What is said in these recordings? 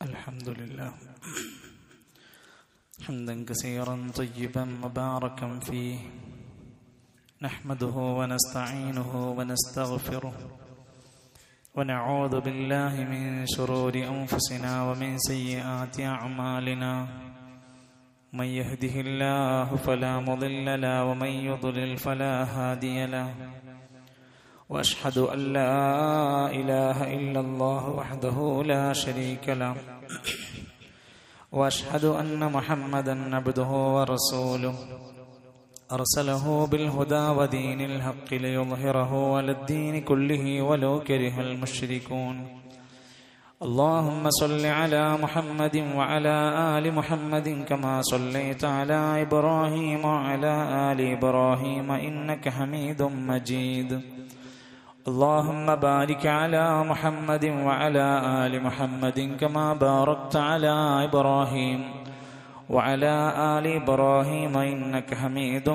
الحمد لله حمدا كثيرا طيبا مباركا فيه نحمده ونستعينه ونستغفره ونعوذ بالله من شرور أنفسنا ومن سيئات أعمالنا من يهده الله فلا مضل له ومن يضلل فلا هادي له وأشهد أن لا إله إلا الله وحده لا شريك له وأشهد أن محمدا عبده ورسوله أرسله بالهدى ودين الحق ليظهره على الدين كله ولو كره المشركون اللهم صل على محمد وعلى آل محمد كما صليت على إبراهيم وعلى آل إبراهيم إنك حميد مجيد اللهم بارك على محمد وعلى آل محمد كما باركت على إبراهيم وعلى آل إبراهيم إنك حميد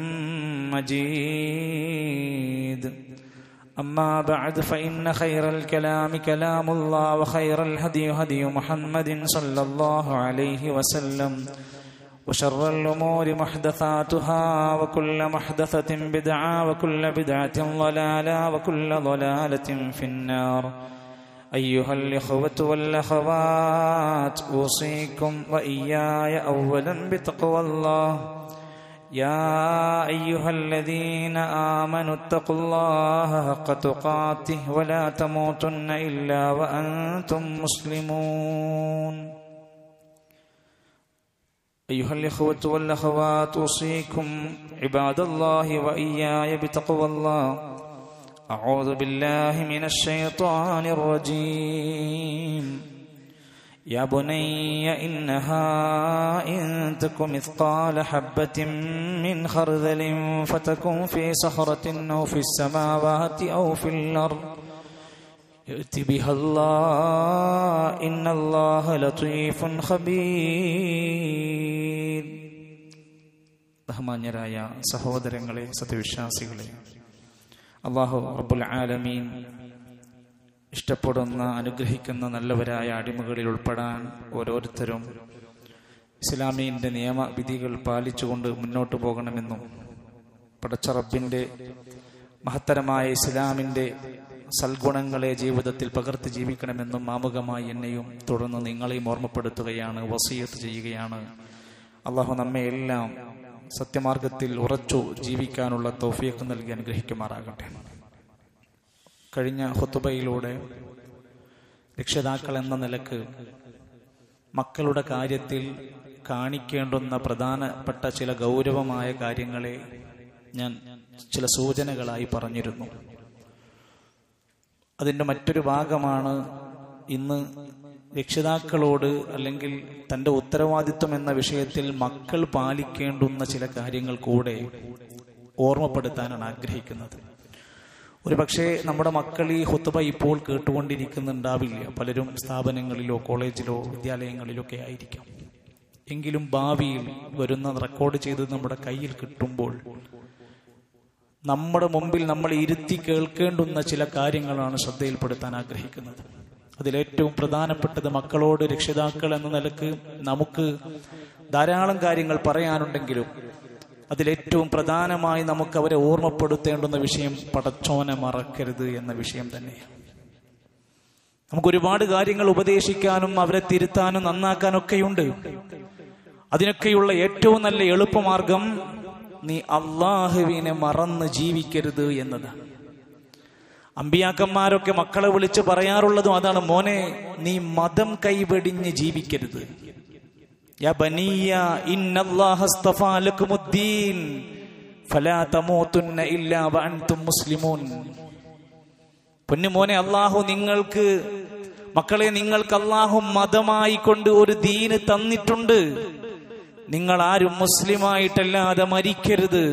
مجيد أما بعد فإن خير الكلام كلام الله وخير الهدي هدي محمد صلى الله عليه وسلم وشر الأمور محدثاتها وكل محدثة بدعة وكل بدعة ضلالة وكل ضلالة في النار أيها الإخوة والأخوات أوصيكم وإياي أولا بتقوى الله يا أيها الذين آمنوا اتقوا الله حق تقاته ولا تموتن إلا وأنتم مسلمون أيها الإخوة والأخوات أوصيكم عباد الله وإياي بتقوى الله أعوذ بالله من الشيطان الرجيم يا بني إنها إن تك مثقال حبة من خردل فتكن في صخرة أو في السماوات أو في الأرض يأتي بها الله إن الله لطيف خبير. ബഹുമാന്യരായ സഹോദരങ്ങളെ, സത്യവിശ്വാസികളെ, അല്ലാഹു റബ്ബുൽ ആലമീൻ ഇഷ്ടപ്പെടുന്ന അനുഗ്രഹിക്കുന്ന നല്ലവരായ അടിമകളിൽ ഉൾപ്പെടാൻ ഓരോരുത്തരും ഇസ്ലാമിൻ്റെ നിയമവിധികൾ പാലിച്ചുകൊണ്ട് മുന്നോട്ട് പോകണമെന്നും പടച്ച റബ്ബിൻ്റെ മഹത്തരമായ ഇസ്ലാമിൻ്റെ സൽഗുണങ്ങളെ ജീവിതത്തിൽ പകർത്തി ജീവിക്കണമെന്നും ആമുഖമായി എന്നെയും തുടർന്ന് നിങ്ങളെയും ഓർമ്മപ്പെടുത്തുകയാണ്, വസിയത്ത് ചെയ്യുകയാണ്. അല്ലാഹു നമ്മെ എല്ലാം സത്യമാർഗത്തിൽ ഉറച്ചു ജീവിക്കാനുള്ള തൗഫീഖ് നൽകി അനുഗ്രഹിക്കുമാറാകട്ടെ. കഴിഞ്ഞ ഖുതുബയിലൂടെ രക്ഷിതാക്കൾ എന്ന നിലക്ക് മക്കളുടെ കാര്യത്തിൽ കാണിക്കേണ്ടുന്ന പ്രധാനപ്പെട്ട ചില ഗൗരവമായ കാര്യങ്ങളെ ഞാൻ ചില സൂചനകളായി പറഞ്ഞിരുന്നു. അതിൻ്റെ മറ്റൊരു ഭാഗമാണ് ഇന്ന് രക്ഷിതാക്കളോട് അല്ലെങ്കിൽ തൻ്റെ ഉത്തരവാദിത്വം എന്ന വിഷയത്തിൽ മക്കൾ പാലിക്കേണ്ടുന്ന ചില കാര്യങ്ങൾ കൂടെ ഓർമ്മപ്പെടുത്താനാണ് ആഗ്രഹിക്കുന്നത്. ഒരു പക്ഷേ നമ്മുടെ മക്കൾ ഈ ഖുതുബ ഇപ്പോൾ കേട്ടുകൊണ്ടിരിക്കുന്നുണ്ടാവില്ല. പലരും സ്ഥാപനങ്ങളിലോ കോളേജിലോ വിദ്യാലയങ്ങളിലോ ഒക്കെ ആയിരിക്കാം. എങ്കിലും ഭാവിയിൽ വരുന്ന റെക്കോർഡ് ചെയ്ത് നമ്മുടെ കയ്യിൽ കിട്ടുമ്പോൾ നമ്മുടെ മുമ്പിൽ നമ്മൾ ഇരുത്തി കേൾക്കേണ്ടുന്ന ചില കാര്യങ്ങളാണ് ശ്രദ്ധയിൽപ്പെടുത്താൻ ആഗ്രഹിക്കുന്നത്. അതിലേറ്റവും പ്രധാനപ്പെട്ടത് മക്കളോട് രക്ഷിതാക്കൾ എന്ന നിലക്ക് നമുക്ക് ധാരാളം കാര്യങ്ങൾ പറയാനുണ്ടെങ്കിലും അതിലേറ്റവും പ്രധാനമായി നമുക്ക് അവരെ ഓർമ്മപ്പെടുത്തേണ്ടുന്ന വിഷയം പടച്ചോനെ മറക്കരുത് എന്ന വിഷയം തന്നെയാണ്. നമുക്ക് ഒരുപാട് കാര്യങ്ങൾ ഉപദേശിക്കാനും അവരെ തിരുത്താനും നന്നാക്കാനൊക്കെയുണ്ട്. അതിനൊക്കെയുള്ള ഏറ്റവും നല്ല എളുപ്പമാർഗം നീ അള്ളാഹുവിനെ മറന്ന് ജീവിക്കരുത് എന്നതാണ്. അമ്പിയാക്കന്മാരൊക്കെ മക്കളെ വിളിച്ച് പറയാറുള്ളതും അതാണ്, മോനെ നീ മതം കൈവെടിഞ്ഞ് ജീവിക്കരുത്. യാ ബനിയ ഇന്നല്ലാഹ അസ്തഫാ ലക്കുമുദ്ദീൻ ഫലാ തമൂതുന്ന ഇല്ലാ വഅൻതും മുസ്ലിമൂൻ. പൊന്നുമോനെ, അല്ലാഹു നിങ്ങൾക്ക്, മക്കളെ നിങ്ങൾക്ക് അല്ലാഹു മതമായി കൊണ്ട് ഒരു ദീന് തന്നിട്ടുണ്ട്. നിങ്ങൾ ആരും മുസ്ലിമായിട്ടല്ലാതെ മരിക്കരുത്.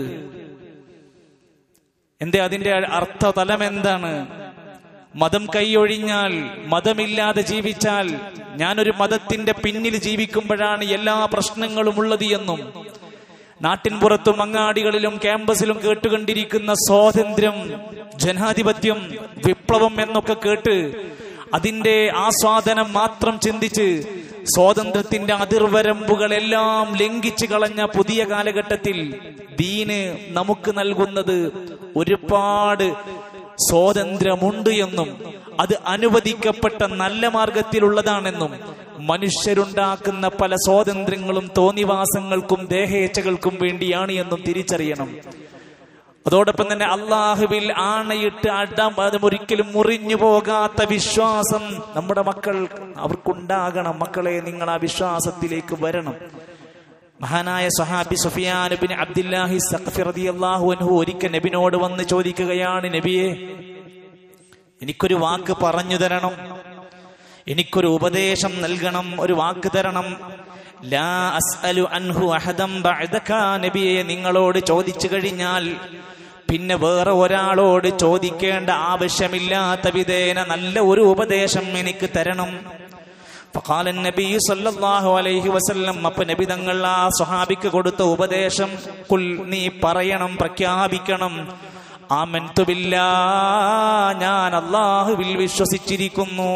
എന്തേ? അതിന്റെ അർത്ഥതലം എന്താണ്? മതം കൈയൊഴിഞ്ഞാൽ, മതമില്ലാതെ ജീവിച്ചാൽ, ഞാനൊരു മതത്തിന്റെ പിന്നിൽ ജീവിക്കുമ്പോഴാണ് എല്ലാ പ്രശ്നങ്ങളും ഉള്ളത് എന്നും നാട്ടിൻപുറത്തും അങ്ങാടികളിലും ക്യാമ്പസിലും കേട്ടുകൊണ്ടിരിക്കുന്ന സ്വാതന്ത്ര്യം, ജനാധിപത്യം, വിപ്ലവം എന്നൊക്കെ കേട്ട് അതിന്റെ ആസ്വാദനം മാത്രം ചിന്തിച്ച് സ്വാതന്ത്ര്യത്തിന്റെ അതിർവരമ്പുകളെല്ലാം ലംഘിച്ചു കളഞ്ഞ പുതിയ കാലഘട്ടത്തിൽ ദീന് നമുക്ക് നൽകുന്നത് ഒരുപാട് സ്വാതന്ത്ര്യമുണ്ട് എന്നും അത് അനുവദിക്കപ്പെട്ട നല്ല മാർഗത്തിലുള്ളതാണെന്നും മനുഷ്യരുണ്ടാക്കുന്ന പല സ്വാതന്ത്ര്യങ്ങളും തോന്നിവാസങ്ങൾക്കും ദേഹേച്ഛകൾക്കും വേണ്ടിയാണ് എന്നും തിരിച്ചറിയണം. അതോടൊപ്പം തന്നെ അള്ളാഹുവിൽ ആണയിട്ട് ഒരിക്കലും മുറിഞ്ഞു പോകാത്ത വിശ്വാസം നമ്മുടെ മക്കൾ അവർക്കുണ്ടാകണം. മക്കളെ, നിങ്ങൾ ആ വിശ്വാസത്തിലേക്ക് വരണം. മഹാനായ സ്വഹാബി സുഫിയാൻ ഇബ്നു അബ്ദുല്ലാഹി സഖഫി റളിയല്ലാഹു അൻഹു ഒരിക്കൽ നബിയോട് വന്ന് ചോദിക്കുകയാണ്, നബിയെ, എനിക്കൊരു വാക്ക് പറഞ്ഞു തരണം, എനിക്കൊരു ഉപദേശം നൽകണം, ഒരു വാക്ക് തരണം. ലാ അസ്അലു അൻഹു അഹദൻ ബഅദക, നബിയെ, നിങ്ങളോട് ചോദിച്ചു കഴിഞ്ഞാൽ പിന്നെ വേറെ ഒരാളോട് ചോദിക്കേണ്ട ആവശ്യമില്ലാത്ത വിധേന നല്ല ഒരു ഉപദേശം എനിക്ക് തരണം. ഫഖാല നബി സല്ലല്ലാഹു അലൈഹി വസല്ലം, അപ്പോൾ നബി തങ്ങൾ ആ സ്വഹാബിക്ക് കൊടുത്ത ഉപദേശം, ഖുൽ, നീ പറയണം, പ്രഖ്യാപിക്കണം, ആമൻതു ബില്ലാഹ്, ഞാൻ അല്ലാഹുവിൽ വിശ്വസിച്ചിരിക്കുന്നു.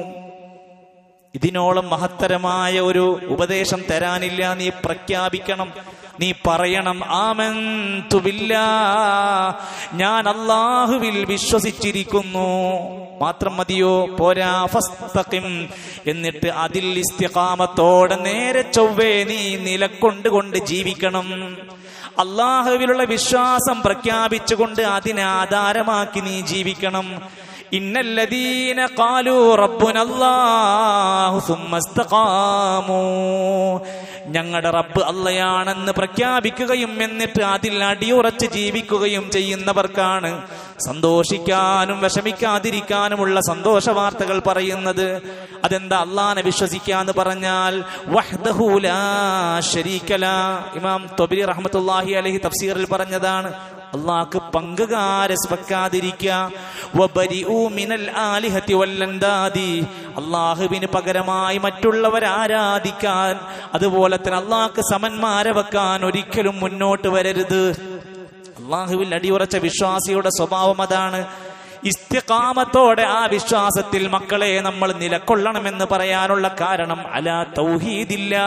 ഇതിനോളം മഹത്തരമായ ഒരു ഉപദേശം തരാനില്ല. നീ പ്രഖ്യാപിക്കണം, നീ പറയണം, ആമൻതു ബില്ലാഹ്, ഞാൻ അല്ലാഹുവിൽ വിശ്വസിച്ചിരിക്കുന്നു. മാത്രം മതിയോ? പോരാ, ഫസ്തഖിം, എന്നിട്ട് അതിൽ ഇസ്തിഖാമത്തോടെ നേരെ ചൊവ്വേ നീ നിലക്കൊണ്ടുകൊണ്ട് ജീവിക്കണം. അല്ലാഹുവിലുള്ള വിശ്വാസം പ്രഖ്യാപിച്ചുകൊണ്ട് അതിനെ ആധാരമാക്കി നീ ജീവിക്കണം. ഇന്നല്ലദീന ഖാലൂ റബ്ബുനല്ലാഹു സുമ്മ ഇസ്തഖാമൂ, ഞങ്ങളുടെ റബ്ബ് അള്ളയാണെന്ന് പ്രഖ്യാപിക്കുകയും എന്നിട്ട് അതിൽ അടിയുറച്ച് ജീവിക്കുകയും ചെയ്യുന്നവർക്കാണ് സന്തോഷിക്കാനും വിഷമിക്കാതിരിക്കാനുമുള്ള സന്തോഷ വാർത്തകൾ പറയുന്നത്. അതെന്താ? അള്ളാനെ വിശ്വസിക്കാന്ന് പറഞ്ഞാൽ വഹ്ദഹു ലാ ശരീക ലഹ്. ഇമാം ത്വബരി റഹ്മത്തുള്ളാഹി അലൈഹി തഫ്സീറിൽ പറഞ്ഞതാണ്, അള്ളാഹ്ക്ക് പങ്കുകാരെ വെക്കാതിരിക്കുക. വബരിഉ മിനൽ ആലിഹതി വല്ലൻദാദി, അള്ളാഹുവിന് പകരമായി മറ്റുള്ളവരെ ആരാധിക്കാൻ, അതുപോലെ തന്നെ അള്ളാഹ്ക്ക് സമന്മാരെ വെക്കാൻ ഒരിക്കലും മുന്നോട്ട് വരരുത്. അള്ളാഹുവിൽ അടിയുറച്ച വിശ്വാസിയുടെ സ്വഭാവം അതാണ്. ഇസ്തിഖാമത്തോടെ ആ വിശ്വാസത്തിൽ മക്കളെ നമ്മൾ നിലകൊള്ളണമെന്ന് പറയാനുള്ള കാരണം അലാ തൗഹീദില്ലാ,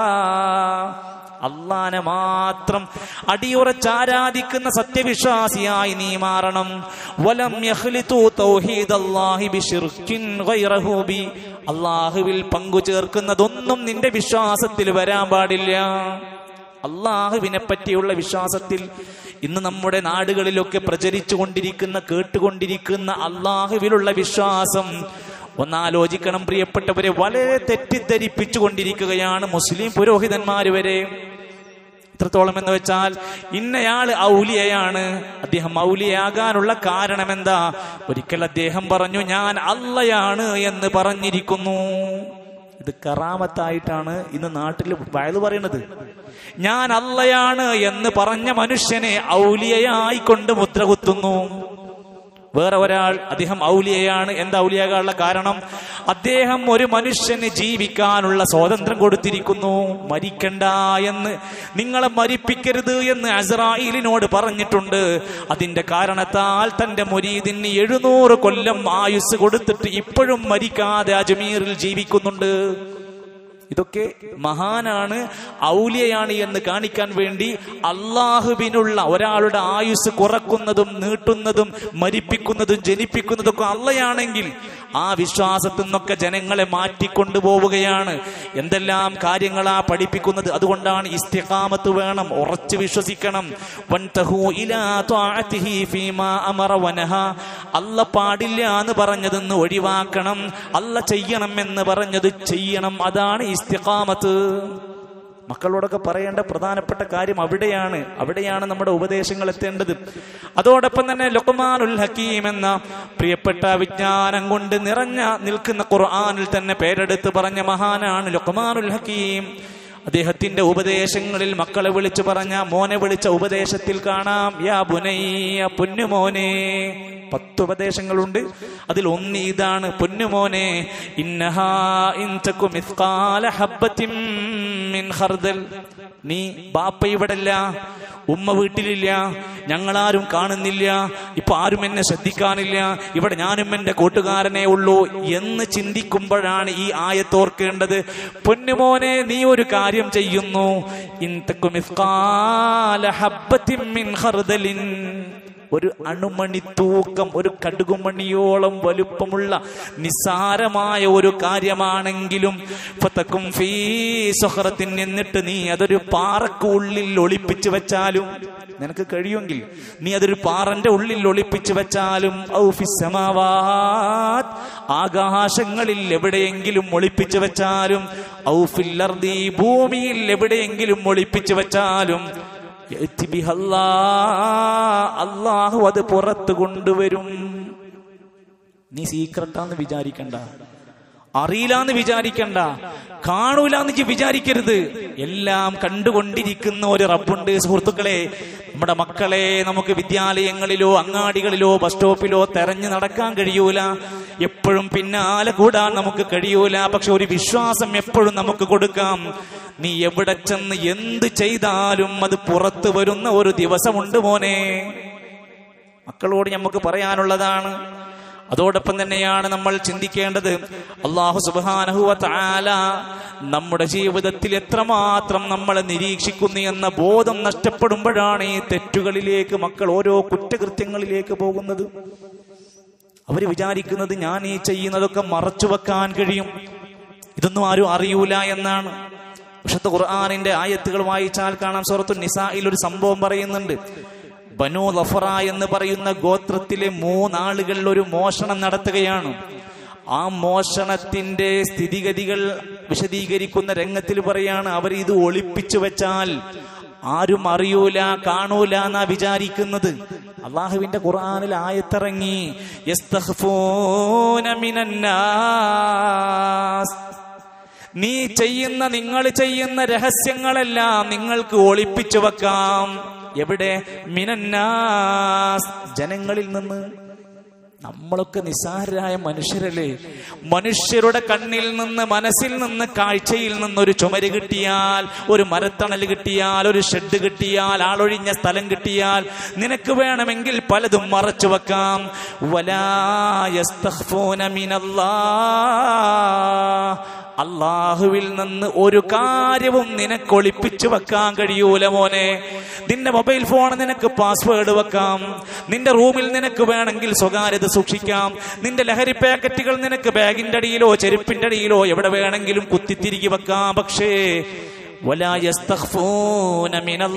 അള്ളാനെ മാത്രം അടിയുറച്ചാരാധിക്കുന്ന സത്യവിശ്വാസിയായി നീ മാറണം. വലം യഖ്ലിതു തൗഹീദല്ലാഹി ബിശിർകിൻ ഗൈറഹു ബി, അള്ളാഹുവിൽ പങ്കു ചേർക്കുന്നതൊന്നും നിന്റെ വിശ്വാസത്തിൽ വരാൻ പാടില്ല. അള്ളാഹുവിനെ പറ്റിയുള്ള വിശ്വാസത്തിൽ ഇന്ന് നമ്മുടെ നാടുകളിലൊക്കെ പ്രചരിച്ചു കൊണ്ടിരിക്കുന്ന, കേട്ടുകൊണ്ടിരിക്കുന്ന അള്ളാഹുവിലുള്ള വിശ്വാസം ഒന്നാലോചിക്കണം പ്രിയപ്പെട്ടവരെ, വളരെ തെറ്റിദ്ധരിപ്പിച്ചു കൊണ്ടിരിക്കുകയാണ് മുസ്ലിം പുരോഹിതന്മാർ വരെ. എത്രത്തോളം എന്ന് വെച്ചാൽ, ഇന്നയാള് ഔലിയയാണ്, അദ്ദേഹം ഔലിയാകാനുള്ള കാരണം എന്താ? ഒരിക്കൽ അദ്ദേഹം പറഞ്ഞു, ഞാൻ അള്ളയാണ് എന്ന് പറഞ്ഞിരിക്കുന്നു. ഇത് കറാമത്തായിട്ടാണ് ഇന്ന് നാട്ടിൽ വയല് പറയുന്നത്. ഞാൻ അള്ളയാണ് എന്ന് പറഞ്ഞ മനുഷ്യനെ ഔലിയയായി കൊണ്ട് മുദ്ര കുത്തുന്നു. വേറെ ഒരാൾ, അദ്ദേഹം ഔലിയയാണ്. എന്താ ഔലിയാകാനുള്ള കാരണം? അദ്ദേഹം ഒരു മനുഷ്യന് ജീവിക്കാനുള്ള സ്വാതന്ത്ര്യം കൊടുത്തിരിക്കുന്നു. മരിക്കണ്ട എന്ന്, നിങ്ങളെ മരിപ്പിക്കരുത് എന്ന് അസ്രായീലിനോട് പറഞ്ഞിട്ടുണ്ട്. അതിന്റെ കാരണത്താൽ തന്റെ മുരീദിന് 700 കൊല്ലം ആയുസ് കൊടുത്തിട്ട് ഇപ്പോഴും മരിക്കാതെ അജ്മീറിൽ ജീവിക്കുന്നുണ്ട്. ഇതൊക്കെ മഹാനാണ്, ഔലിയയാണ് എന്ന് കാണിക്കാൻ വേണ്ടി അള്ളാഹുവിനുള്ള ഒരാളുടെ ആയുസ് കുറക്കുന്നതും നീട്ടുന്നതും മരിപ്പിക്കുന്നതും ജനിപ്പിക്കുന്നതൊക്കെ അള്ളയാണെങ്കിൽ ആ വിശ്വാസത്തിൽ നിന്നൊക്കെ ജനങ്ങളെ മാറ്റിക്കൊണ്ടുപോവുകയാണ്. എന്തെല്ലാം കാര്യങ്ങളാ പഠിപ്പിക്കുന്നത്. അതുകൊണ്ടാണ് ഇസ്തിഖാമത്ത് വേണം, ഉറച്ചു വിശ്വസിക്കണം. വൻതഹു ഇലാ ത്വാഅതിഹി ഫീമാ അമറ വനഹ, അല്ല പാടില്ല എന്ന് പറഞ്ഞതെന്ന് ഒഴിവാക്കണം, അല്ല ചെയ്യണം എന്ന് പറഞ്ഞത് ചെയ്യണം. അതാണ് ഇസ്തിഖാമത്ത്. മക്കളോടൊക്കെ പറയേണ്ട പ്രധാനപ്പെട്ട കാര്യം അവിടെയാണ് നമ്മുടെ ഉപദേശങ്ങൾ എത്തേണ്ടത്. അതോടൊപ്പം തന്നെ ലുഖ്മാനുൽ ഹക്കീം എന്ന പ്രിയപ്പെട്ട വിജ്ഞാനം കൊണ്ട് നിൽക്കുന്ന ഖുർആനിൽ തന്നെ പേരെടുത്ത് പറഞ്ഞ മഹാനാണ് ലുഖ്മാനുൽ ഹക്കീം. അദ്ദേഹത്തിന്റെ ഉപദേശങ്ങളിൽ മക്കളെ വിളിച്ചു പറഞ്ഞ, മോനെ വിളിച്ച ഉപദേശത്തിൽ കാണാം, യാ ബുനയ്യ, പൊന്നുമോനെ. 10 ഉപദേശങ്ങളുണ്ട്. അതിൽ ഒന്ന് ഇതാണ്, പൊന്നുമോനെ, ഇന്നഹാ ഇൻ തകു മിസ്ഖാല ഹബ്ബത്തിൻ മിൻ ഖർദൽ, നീ ബാപ്പ ഇവിടല്ല, ഉമ്മ വീട്ടിലില്ല, ഞങ്ങളാരും കാണുന്നില്ല, ഇപ്പൊ ആരും എന്നെ ശ്രദ്ധിക്കാനില്ല, ഇവിടെ ഞാനും എന്റെ കൂട്ടുകാരനെ ഉള്ളൂ എന്ന് ചിന്തിക്കുമ്പോഴാണ് ഈ ആയത്തോർക്കേണ്ടത്. പൊന്നുമോനെ, നീ ഒരു കാര്യം ചെയ്യുന്നു, ഇൻതകു മിസ്ഖാല ഹബ്ബത്തിൻ മിൻ ഖർദലിൻ, ഒരു അണുമണി തൂക്കം, ഒരു കടുകുമണിയോളം വലുപ്പമുള്ള നിസ്സാരമായ ഒരു കാര്യമാണെങ്കിലും ഫതകും ഫീ സഖറത്തിൻ, എന്നിട്ട് നീ അതൊരു പാറക്ക് ഉള്ളിൽ ഒളിപ്പിച്ചു വെച്ചാലും, നിനക്ക് കഴിയുമെങ്കിൽ നീ അതൊരു പാറന്റെ ഉള്ളിൽ ഒളിപ്പിച്ചു വെച്ചാലും, ഔ ഫിസ് സമാവാത്, ആകാശങ്ങളിൽ എവിടെയെങ്കിലും ഒളിപ്പിച്ചു വെച്ചാലും, ഔ ഫിൽ അർദി, ഭൂമിയിൽ എവിടെയെങ്കിലും ഒളിപ്പിച്ചു വെച്ചാലും, അല്ലാഹു അത് പുറത്തു കൊണ്ടുവരും. നീ സീക്രട്ടാന്ന് വിചാരിക്കണ്ട, അറിയില്ലാന്ന് വിചാരിക്കണ്ട, കാണൂലെന്ന് വിചാരിക്കരുത്. എല്ലാം കണ്ടുകൊണ്ടിരിക്കുന്ന ഒരു റബ്ബുണ്ട്. സുഹൃത്തുക്കളെ, നമ്മുടെ മക്കളെ നമുക്ക് വിദ്യാലയങ്ങളിലോ അങ്ങാടികളിലോ ബസ് സ്റ്റോപ്പിലോ തെരഞ്ഞു നടക്കാൻ കഴിയൂല, എപ്പോഴും പിന്നാലെ കൂടാൻ നമുക്ക് കഴിയൂല. പക്ഷെ ഒരു വിശ്വാസം എപ്പോഴും നമുക്ക് കൊടുക്കാം. നീ എവിടെ ചെന്ന് എന്ത് ചെയ്താലും അത് പുറത്തു വരുന്ന ഒരു ദിവസമുണ്ട് മോനെ. മക്കളോട് നമുക്ക് പറയാനുള്ളതാണ്. അതോടൊപ്പം തന്നെയാണ് നമ്മൾ ചിന്തിക്കേണ്ടത്, അല്ലാഹു സുബ്ഹാനഹു വ തആല നമ്മുടെ ജീവിതത്തിൽ എത്രമാത്രം നമ്മളെ നിരീക്ഷിക്കുന്നു എന്ന ബോധം നഷ്ടപ്പെടുമ്പോഴാണ് ഈ തെറ്റുകളിലേക്ക് മക്കൾ, ഓരോ കുറ്റകൃത്യങ്ങളിലേക്ക് പോകുന്നത്. അവര് വിചാരിക്കുന്നത് ഞാൻ ഈ ചെയ്യുന്നതൊക്കെ മറച്ചു വെക്കാൻ കഴിയും, ഇതൊന്നും ആരും അറിയൂല എന്നാണ്. വിശുദ്ധ ഖുർആനിന്റെ ആയത്തുകൾ വായിച്ചാൽ കാണാം, സൂറത്തുൻ നിസായിൽ ഒരു സംഭവം പറയുന്നുണ്ട്. ബനൂ ലഫറ എന്ന് പറയുന്ന ഗോത്രത്തിലെ 3 ആളുകൾ ഒരു മോഷണം നടത്തുകയാണ്. ആ മോഷണത്തിന്റെ സ്ഥിതിഗതികൾ വിശദീകരിക്കുന്ന രംഗത്തിൽ പറയാണ്, അവർ ഇത് ഒളിപ്പിച്ചു വെച്ചാൽ ആരും അറിയൂല, കാണൂല എന്നാ വിചാരിക്കുന്നത്. അള്ളാഹുവിന്റെ ഖുർആനിൽ ആയത്തിറങ്ങി, യസ്തഖ്ഫൂന മിനന്നാസ്, നിങ്ങൾ ചെയ്യുന്ന രഹസ്യങ്ങളെല്ലാം നിങ്ങൾക്ക് ഒളിപ്പിച്ചു വെക്കാം. എവിടെ? മിനന്നാസ്, ജനങ്ങളിൽ നിന്ന്. നമ്മളൊക്കെ നിസ്സാരരായ മനുഷ്യരല്ലേ? മനുഷ്യരുടെ കണ്ണിൽ നിന്ന്, മനസ്സിൽ നിന്ന്, കാഴ്ചയിൽ നിന്ന് ഒരു ചുമര് കിട്ടിയാൽ, ഒരു മരത്തണൽ കിട്ടിയാൽ, ഒരു ഷെഡ് കിട്ടിയാൽ, ആളൊഴിഞ്ഞ സ്ഥലം കിട്ടിയാൽ നിനക്ക് വേണമെങ്കിൽ പലതും മറച്ചു വെക്കാം. വലാ യസ്തഖ്ഫൂന മിനല്ലാഹ്, അള്ളാഹുവിൽ നിന്ന് ഒരു കാര്യവും നിനക്ക് ഒളിപ്പിച്ചു വെക്കാൻ കഴിയൂല മോനെ. നിന്റെ മൊബൈൽ ഫോൺ നിനക്ക് പാസ്വേഡ് വെക്കാം, നിന്റെ റൂമിൽ നിനക്ക് വേണമെങ്കിൽ സ്വകാര്യത സൂക്ഷിക്കാം, നിന്റെ ലഹരി പാക്കറ്റുകൾ നിനക്ക് ബാഗിന്റെ അടിയിലോ ചെരുപ്പിന്റെ അടിയിലോ എവിടെ വേണമെങ്കിലും കുത്തിത്തിരികി വെക്കാം. പക്ഷേ വലാ യസ്തഖ്ഫൂന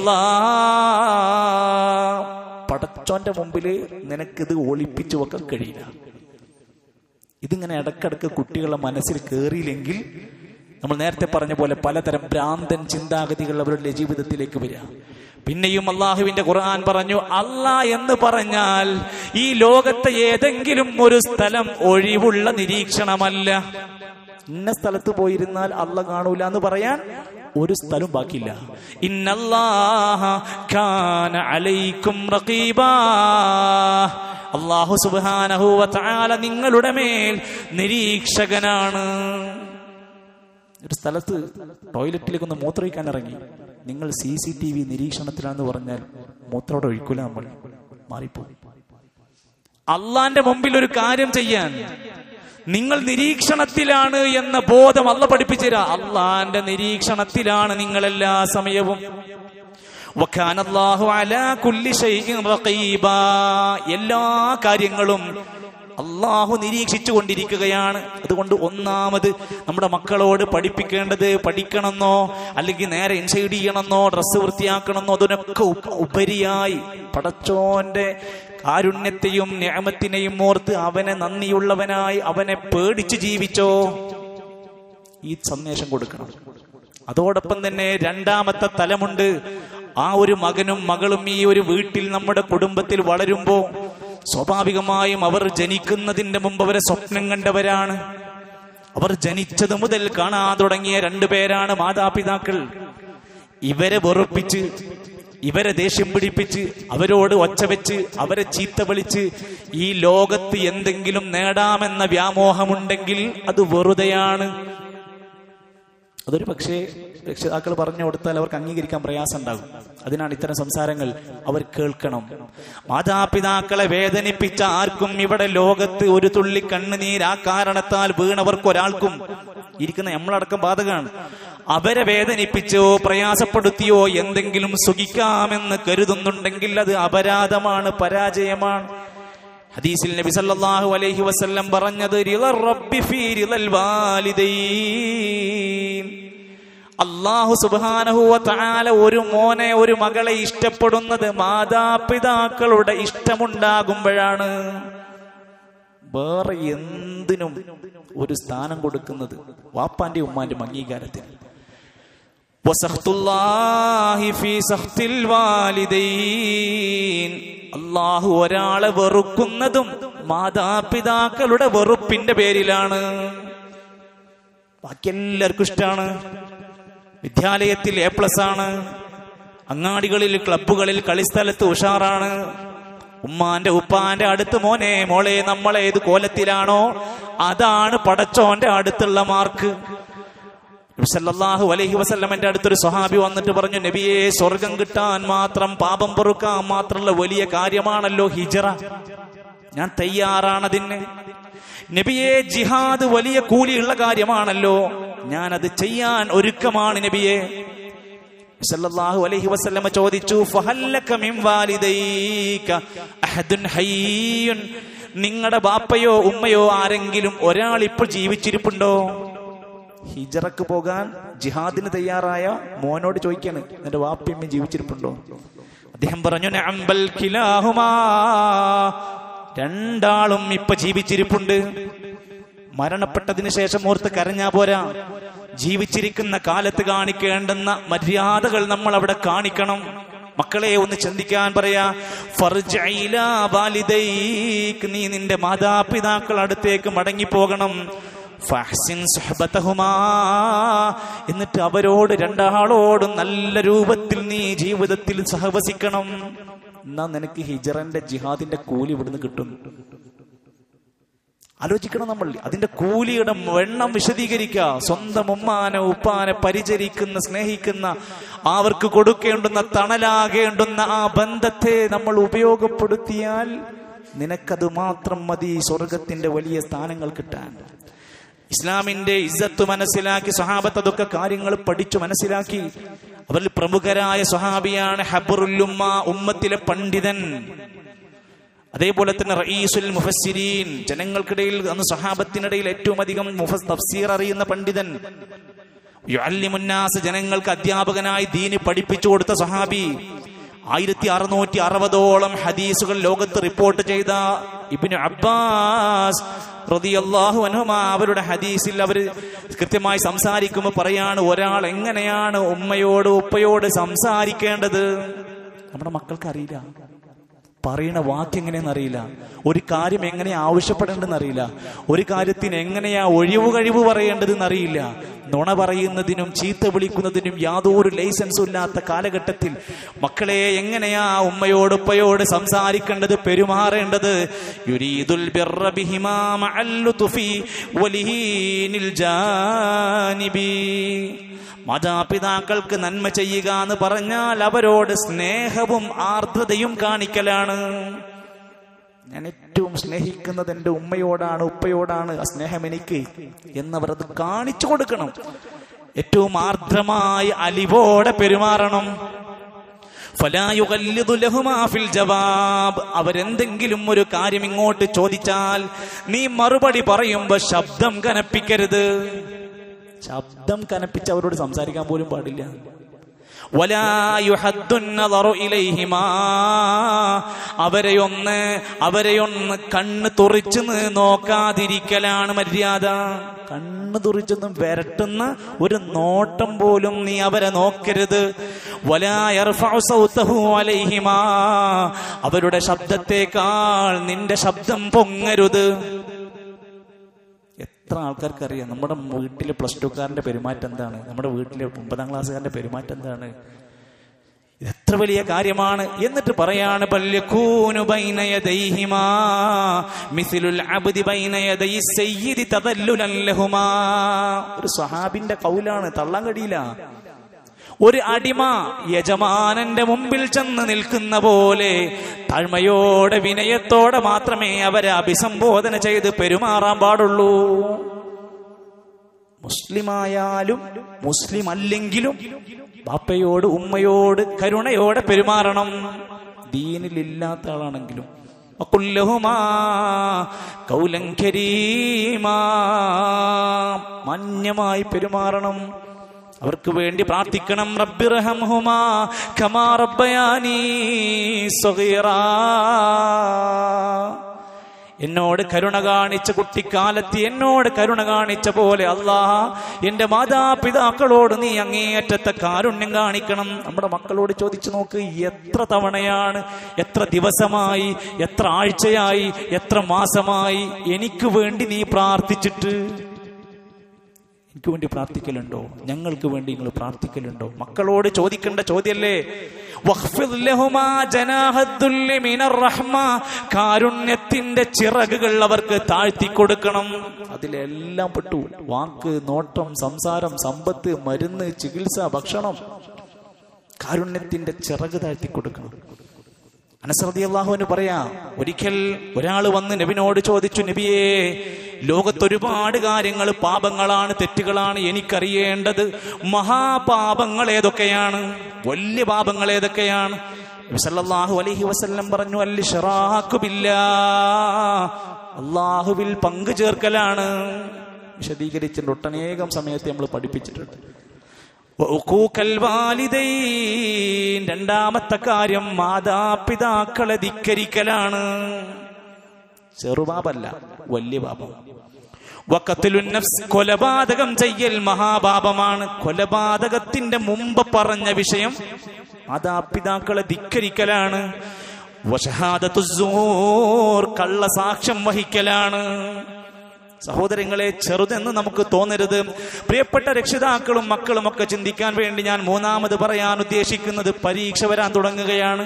മിനല്ലാഹ്, പടച്ചോന്റെ മുമ്പില് നിനക്കിത് ഒളിപ്പിച്ചു വെക്കാൻ കഴിയില്ല. ഇതിങ്ങനെ ഇടക്കിടക്ക് കുട്ടികളുടെ മനസ്സിൽ കയറിയില്ലെങ്കിൽ നമ്മൾ നേരത്തെ പറഞ്ഞ പോലെ പലതരം ഭ്രാന്തൻ ചിന്താഗതികൾ അവരുടെ ജീവിതത്തിലേക്ക് വരിക. പിന്നെയും അള്ളാഹുവിന്റെ ഖുർആൻ പറഞ്ഞു, അല്ലാഹ് എന്ന് പറഞ്ഞാൽ ഈ ലോകത്തെ ഏതെങ്കിലും ഒരു സ്ഥലം ഒഴിവുള്ള നിരീക്ഷണമല്ല. ഇന്ന സ്ഥലത്ത് പോയിരുന്നാൽ അല്ലാഹ് കാണൂല എന്ന് പറയാൻ ഒരു സ്ഥലം ബാക്കിയില്ല. ഇന്നല്ലാഹ കാന അലൈക്കും റഖീബാ, അല്ലാഹു സുബ്ഹാനഹു വ തആല നിങ്ങളുടെ മേൽ നിരീക്ഷകനാണ്. ഒരു സ്ഥലത്ത് ടോയ്ലറ്റിലേക്കൊന്ന് മൂത്രമൊഴിക്കാൻ ഇറങ്ങി, നിങ്ങൾ CCTV നിരീക്ഷണത്തിലാണെന്ന് പറഞ്ഞാൽ മൂത്രമോടെ ഒഴിക്കൂല, നമ്മൾ മാറിപ്പോയി. അള്ളാന്റെ മുമ്പിൽ ഒരു കാര്യം ചെയ്യാൻ നിങ്ങൾ നിരീക്ഷണത്തിലാണ് എന്ന ബോധം അള്ളാഹ് പഠിപ്പിച്ചുതരാ. അള്ളാന്റെ നിരീക്ഷണത്തിലാണ് നിങ്ങൾ എല്ലാ സമയവും. വകാനല്ലാഹു അലാ കുല്ലി ശൈഇൻ റഖീബാ, എല്ലാ കാര്യങ്ങളും അള്ളാഹു നിരീക്ഷിച്ചു കൊണ്ടിരിക്കുകയാണ്. അതുകൊണ്ട് ഒന്നാമത് നമ്മുടെ മക്കളോട് പഠിപ്പിക്കേണ്ടത്, പഠിക്കണമെന്നോ അല്ലെങ്കിൽ നേരെ ഇൻസൈഡ് ചെയ്യണമെന്നോ ഡ്രസ്സ് വൃത്തിയാക്കണമെന്നോ അതിനൊക്കെ ഉപരിയായി പടച്ചോന്റെ കാരുണ്യത്തെയും നിഅമത്തിനെയും ഓർത്ത് അവനെ നന്ദിയുള്ളവനായി അവനെ പേടിച്ച് ജീവിച്ചോ, ഈ സന്ദേശം കൊടുക്കണം. അതോടൊപ്പം തന്നെ രണ്ടാമത്തെ തലമുണ്ട്. ആ ഒരു മകനും മകളും ഈ ഒരു വീട്ടിൽ നമ്മുടെ കുടുംബത്തിൽ വളരുമ്പോ സ്വാഭാവികമായും അവർ ജനിക്കുന്നതിന്റെ മുമ്പ് അവരെ സ്വപ്നം കണ്ടവരാണ്. അവർ ജനിച്ചത് മുതൽ കാണാൻ തുടങ്ങിയ 2 പേരാണ് മാതാപിതാക്കൾ. ഇവരെ വെറുപ്പിച്ച്, ഇവരെ ദേഷ്യം പിടിപ്പിച്ച്, അവരോട് ഒച്ച വെച്ച്, അവരെ ചീത്ത വിളിച്ച് ഈ ലോകത്ത് എന്തെങ്കിലും നേടാമെന്ന വ്യാമോഹമുണ്ടെങ്കിൽ അത് വെറുതെയാണ്. അതൊരു പക്ഷേ രക്ഷിതാക്കൾ പറഞ്ഞു കൊടുത്താൽ അവർക്ക് അംഗീകരിക്കാൻ പ്രയാസം ഉണ്ടാകും. അതിനാണ് ഇത്തരം സംസാരങ്ങൾ അവർ കേൾക്കണം. മാതാപിതാക്കളെ വേദനിപ്പിച്ച ആർക്കും ഇവിടെ ലോകത്ത് ഒരു തുള്ളി കണ്ണുനീർ ആ കാരണത്താൽ വീണവർക്കൊരാൾക്കും, ഇരിക്കുന്ന നമ്മളടക്കം ബാധകമാണ്. അവരെ വേദനിപ്പിച്ചോ പ്രയാസപ്പെടുത്തിയോ എന്തെങ്കിലും സുഖിക്കാമെന്ന് കരുതുന്നുണ്ടെങ്കിൽ അത് അപരാധമാണ്, പരാജയമാണ്. ഹദീസിൽ നബി സല്ലല്ലാഹു അലൈഹി വസല്ലം പറഞ്ഞത് റിളർ റബ്ബി ഫീ റിളൽ വാലിദൈൻ. അല്ലാഹു സുബ്ഹാനഹു വ തആല ഒരു മോനെ ഒരു മകളെ ഇഷ്ടപ്പെടുന്നത് മാതാപിതാക്കളുടെ ഇഷ്ടമുണ്ടാകുമ്പോഴാണ്. വേറെ എന്തിനും ഒരു സ്ഥാനം കൊടുക്കുന്നത് വാപ്പാന്റെ ഉമ്മാന്റെ അംഗീകാരത്തിന്. വസഖ്തുല്ലാഹി ഫീ സഖ്തിൽ വാലിദൈൻ. അല്ലാഹു ഒരാളെ വെറുക്കുന്നതും മാതാപിതാക്കളുടെ വെറുപ്പിന്റെ പേരിലാണ്. ബാക്കി എല്ലാവർക്കും ഇഷ്ടമാണ്. വിദ്യാലയത്തിൽ A+ ആണ്, അങ്ങാടികളിൽ ക്ലബ്ബുകളിൽ കളിസ്ഥലത്ത് ഉഷാറാണ്. ഉമ്മാന്റെ ഉപ്പാന്റെ അടുത്ത് മോനെ മോളെ നമ്മളെ ഏത് കോലത്തിലാണോ അതാണ് പടച്ചോന്റെ അടുത്തുള്ള മാർക്ക്. സല്ലല്ലാഹു അലൈഹി വസല്ലമന്റെ അടുത്തൊരു സ്വഹാബി വന്നിട്ട് പറഞ്ഞു, നബിയെ സ്വർഗം കിട്ടാൻ മാത്രം പാപം പൊറുക്കാൻ മാത്രമുള്ള വലിയ കാര്യമാണല്ലോ ഹിജ്റ, ഞാൻ തയ്യാറാണതിന്. നബിയെ ജിഹാദ് വലിയ കൂലിയുള്ള കാര്യമാണല്ലോ, ഞാനത് ചെയ്യാൻ ഒരുക്കമാണ് നബിയെ. സല്ലല്ലാഹു അലൈഹി വസല്ലമ ചോദിച്ചു, ഫഹല്ലക മിൻ വാലിദൈക അഹദുൻ ഹയ്യുൻ. നിങ്ങളുടെ ബാപ്പയോ ഉമ്മയോ ആരെങ്കിലും ഒരാൾ ഇപ്പോൾ ജീവിച്ചിരിപ്പുണ്ടോ? ഹിജ്റക്ക് പോകാൻ ജിഹാദിന് തയ്യാറായ മോനോട് ചോദിക്കാണ്, എന്റെ വാപ്പയമ്മ ജീവിച്ചിരിപ്പുണ്ടോ? അദ്ദേഹം പറഞ്ഞു, നഅം ബൽ കിലാഹുമാ. രണ്ടാളും ഇപ്പൊ ജീവിച്ചിരിപ്പുണ്ട്. മരണപ്പെട്ടതിന് ശേഷം ഓർത്ത് കരഞ്ഞാ പോരാ, ജീവിച്ചിരിക്കുന്ന കാലത്ത് കാണിക്കേണ്ടുന്ന മര്യാദകൾ നമ്മൾ അവിടെ കാണിക്കണം. മക്കളെ ഒന്ന് ചിന്തിക്കാൻ പറയാ, ഫർജഇ ഇലാ വാലിദൈക്. നീ നിന്റെ മാതാപിതാക്കൾ അടുത്തേക്ക് മടങ്ങിപ്പോകണം. ഫഹ്സിൻ സുഹ്ബതഹുമാ. എന്നിട്ട് അവരോട് രണ്ടാളോടും നല്ല രൂപത്തിൽ നീ ജീവിതത്തിൽ സഹവസിക്കണം. എന്നാ നിനക്ക് ഹിജ്റന്റെ ജിഹാദിന്റെ കൂലി ഇവിടുന്ന് കിട്ടും. ആലോചിക്കണം നമ്മൾ. അതിന്റെ കൂലിയുടെ എണ്ണം വിശദീകരിക്കുക. സ്വന്തം ഉമ്മാനെ ഉപ്പാനെ പരിചരിക്കുന്ന സ്നേഹിക്കുന്ന അവർക്ക് കൊടുക്കേണ്ടുന്ന തണലാകേണ്ടുന്ന ആ ബന്ധത്തെ നമ്മൾ ഉപയോഗപ്പെടുത്തിയാൽ നിനക്കത് മാത്രം മതി സ്വർഗത്തിന്റെ വലിയ സ്ഥാനങ്ങൾ കിട്ടാൻ. ഇസ്ലാമിന്റെ ഇസ്സത്ത് മനസ്സിലാക്കി സ്വഹാബത്ത് അതൊക്കെ കാര്യങ്ങൾ പഠിച്ചു മനസ്സിലാക്കി. അവരിൽ പ്രമുഖരായ സ്വഹാബിയാണ് ഹബ്റുൽ ഉമ്മ, ഉമ്മത്തിലെ പണ്ഡിതൻ. അതേപോലെ തന്നെ റഈസുൽ മുഫസ്സിരീൻ, ജനങ്ങൾക്കിടയിൽ അന്ന് സ്വഹാബത്തിനിടയിൽ ഏറ്റവും അധികം തഫ്സീർ അറിയുന്ന പണ്ഡിതൻ. യുഅല്ലിമുന്നാസ്, ജനങ്ങൾക്ക് അധ്യാപകനായി ദീന് പഠിപ്പിച്ചു കൊടുത്ത സ്വഹാബി. 1660ഓളം ഹദീസുകൾ ലോകത്ത് റിപ്പോർട്ട് ചെയ്ത ഇബ്നു അബ്ബാസ് റളിയല്ലാഹു അൻഹുമാ, അവരുടെ ഹദീസിൽ അവർ കൃത്യമായി സംസാരിക്കുമ്പോൾ പറയാണ്, ഒരാൾ എങ്ങനെയാണ് ഉമ്മയോട് ഉപ്പയോട് സംസാരിക്കേണ്ടത് നമ്മുടെ മക്കൾക്ക് അറിയില്ല. പറയണ വാക്ക് എങ്ങനെയെന്ന് അറിയില്ല, ഒരു കാര്യം എങ്ങനെ ആവശ്യപ്പെടേണ്ടെന്ന് അറിയില്ല, ഒരു കാര്യത്തിന് എങ്ങനെയാ ഒഴിവ് കഴിവ് പറയേണ്ടതെന്ന് അറിയില്ല. നുണ പറയുന്നതിനും ചീത്ത വിളിക്കുന്നതിനും യാതൊരു ലൈസൻസും ഇല്ലാത്ത കാലഘട്ടത്തിൽ മക്കളെ എങ്ങനെയാ ഉമ്മയോട് ഉപ്പയോട് സംസാരിക്കേണ്ടത്, പെരുമാറേണ്ടത്? യുരീദുൽ ബിർറ ബിഹിമാ മഅൽ ലുത്ഫി വലീനിൽ ജാനിബി. മാതാപിതാക്കൾക്ക് നന്മ ചെയ്യുക എന്ന് പറഞ്ഞാൽ അവരോട് സ്നേഹവും ആർദ്രതയും കാണിക്കലാണ്. ഞാൻ ഏറ്റവും സ്നേഹിക്കുന്നത് എൻ്റെ ഉമ്മയോടാണ് ഉപ്പയോടാണ്, ആ സ്നേഹം എനിക്ക് എന്നവർ അത് കാണിച്ചു കൊടുക്കണം. ഏറ്റവും ആർദ്രമായി അലിവോടെ പെരുമാറണം. ഫലാ യുഗല്ലിദു ലഹുമാ ഫിൽ ജവാബ്. അവരെന്തെങ്കിലും ഒരു കാര്യം ഇങ്ങോട്ട് ചോദിച്ചാൽ നീ മറുപടി പറയുമ്പോൾ ശബ്ദം കനപ്പിക്കരുത്. ശബ്ദം കനപ്പിച്ച് അവരോട് സംസാരിക്കാൻ പോലും പാടില്ല. വലാ യുഹദ്ദുൻ നദറു ഇലൈഹിമാ. അവരെയൊന്ന് കണ്ണ് തുറിച്ച് നോക്കാതിരിക്കലാണ് മര്യാദ. കണ്ണ് തുറിച്ചൊന്നും വരട്ടുന്ന ഒരു നോട്ടം പോലും നീ അവരെ നോക്കരുത്. വലാ യർഫഉ സൗതഹു അലൈഹിമാ. അവരുടെ ശബ്ദത്തെക്കാൾ നിന്റെ ശബ്ദം പൊങ്ങരുത്. എത്ര ആൾക്കാർക്കറിയാം നമ്മുടെ വീട്ടിലെ +2കാരന്റെ പെരുമാറ്റം എന്താണ്, നമ്മുടെ വീട്ടിലെ 9ാം ക്ലാസ്സുകാരന്റെ പെരുമാറ്റം എന്താണ്? എത്ര വലിയ കാര്യമാണ്. എന്നിട്ട് പറയാണ് ബല്യകൂനു ബൈന യദൈഹിമാ മിസ്ലുൽ അബ്ദി ബൈന യദൈ സയ്യിദി തദല്ലുലൻ ലഹുമാ. ഒരു സ്വഹാബിന്റെ ഖൗലാണ്, തള്ളാൻ കഴിയില്ല. ഒരു അടിമ യജമാനന്റെ മുമ്പിൽ ചെന്ന് നിൽക്കുന്ന പോലെ താഴ്മയോടെ വിനയത്തോടെ മാത്രമേ അവരെ അഭിസംബോധന ചെയ്ത് പെരുമാറാൻ പാടുള്ളൂ. മുസ്ലിമായാലും മുസ്ലിം അല്ലെങ്കിലും ബാപ്പയോട് ഉമ്മയോട് കരുണയോടെ പെരുമാറണം. ദീനിലില്ലാത്ത ആളാണെങ്കിലും വഖുല്ലഹുമാ ഖൗലൻ കരീമാ, മാന്യമായി പെരുമാറണം. അവർക്ക് വേണ്ടി പ്രാർത്ഥിക്കണം. റബ്ബിർഹംഹുമാ കമാ റബ്ബയാനീ സഗീറാ. എന്നോട് കരുണ കാണിച്ച കുട്ടിക്കാലത്ത് എന്നോട് കരുണ കാണിച്ച പോലെ അല്ലാഹ് എന്റെ മാതാപിതാക്കളോട് നീ അങ്ങേയറ്റത്തെ കാരുണ്യം കാണിക്കണം. നമ്മുടെ മക്കളോട് ചോദിച്ചു നോക്ക്, എത്ര തവണയാണ്, എത്ര ദിവസമായി, എത്ര ആഴ്ചയായി, എത്ര മാസമായി എനിക്ക് വേണ്ടി നീ പ്രാർത്ഥിച്ചിട്ട്? എനിക്ക് വേണ്ടി പ്രാർത്ഥിക്കലുണ്ടോ? ഞങ്ങൾക്ക് വേണ്ടി നിങ്ങൾ പ്രാർത്ഥിക്കലുണ്ടോ? മക്കളോട് ചോദിക്കേണ്ട ചോദ്യല്ലേ. കാരുണ്യത്തിന്റെ ചിറകുകൾ അവർക്ക് താഴ്ത്തിക്കൊടുക്കണം. അതിലെല്ലാം പെട്ടു. വാക്ക്, നോട്ടം, സംസാരം, സമ്പത്ത്, മരുന്ന്, ചികിത്സ, ഭക്ഷണം. കാരുണ്യത്തിന്റെ ചിറക് താഴ്ത്തിക്കൊടുക്കണം. അനസ് റളിയല്ലാഹു അൻഹു പറയാ, ഒരിക്കൽ ഒരാൾ വന്ന് നബിനോട് ചോദിച്ചു, നബിയേ, ലോകത്തൊരുപാട് കാര്യങ്ങൾ പാപങ്ങളാണ്, തെറ്റുകളാണ്, എനിക്കറിയേണ്ടത് മഹാപാപങ്ങൾ ഏതൊക്കെയാണ്, വലിയ പാപങ്ങൾ ഏതൊക്കെയാണ്? നബി സല്ലല്ലാഹു അലൈഹി വസല്ലം പറഞ്ഞു, അൽ ഇശ്റാഖു ബില്ലാഹ്, അല്ലാഹുവിൽ പങ്കു ചേർക്കലാണ്. വിശദീകരിച്ചിട്ടുണ്ട്, ഒട്ടനേകം സമയത്ത് നമ്മൾ പഠിപ്പിച്ചിട്ടുണ്ട്. രണ്ടാമത്തെ കാര്യം മാതാപിതാക്കളെ ധിക്കരിക്കലാണ്. ചെറുപാപല്ല, വലിയ പാപം. വഖത്ലുൻ നഫ്സ്, കൊലപാതകം ചെയ്യൽ മഹാപാപമാണ്. കൊലപാതകത്തിന്റെ മുമ്പ് പറഞ്ഞ വിഷയം മാതാപിതാക്കളെ ധിക്കരിക്കലാണ്. വശഹാദത്തുസ്സൂർ, കള്ളസാക്ഷ്യം വഹിക്കലാണ്. സഹോദരങ്ങളെ, ചെറുതെന്ന് നമുക്ക് തോന്നരുത്. പ്രിയപ്പെട്ട രക്ഷിതാക്കളും മക്കളും ഒക്കെ ചിന്തിക്കാൻ വേണ്ടി ഞാൻ മൂന്നാമത് പറയാൻ ഉദ്ദേശിക്കുന്നത്, പരീക്ഷ വരാൻ തുടങ്ങുകയാണ്.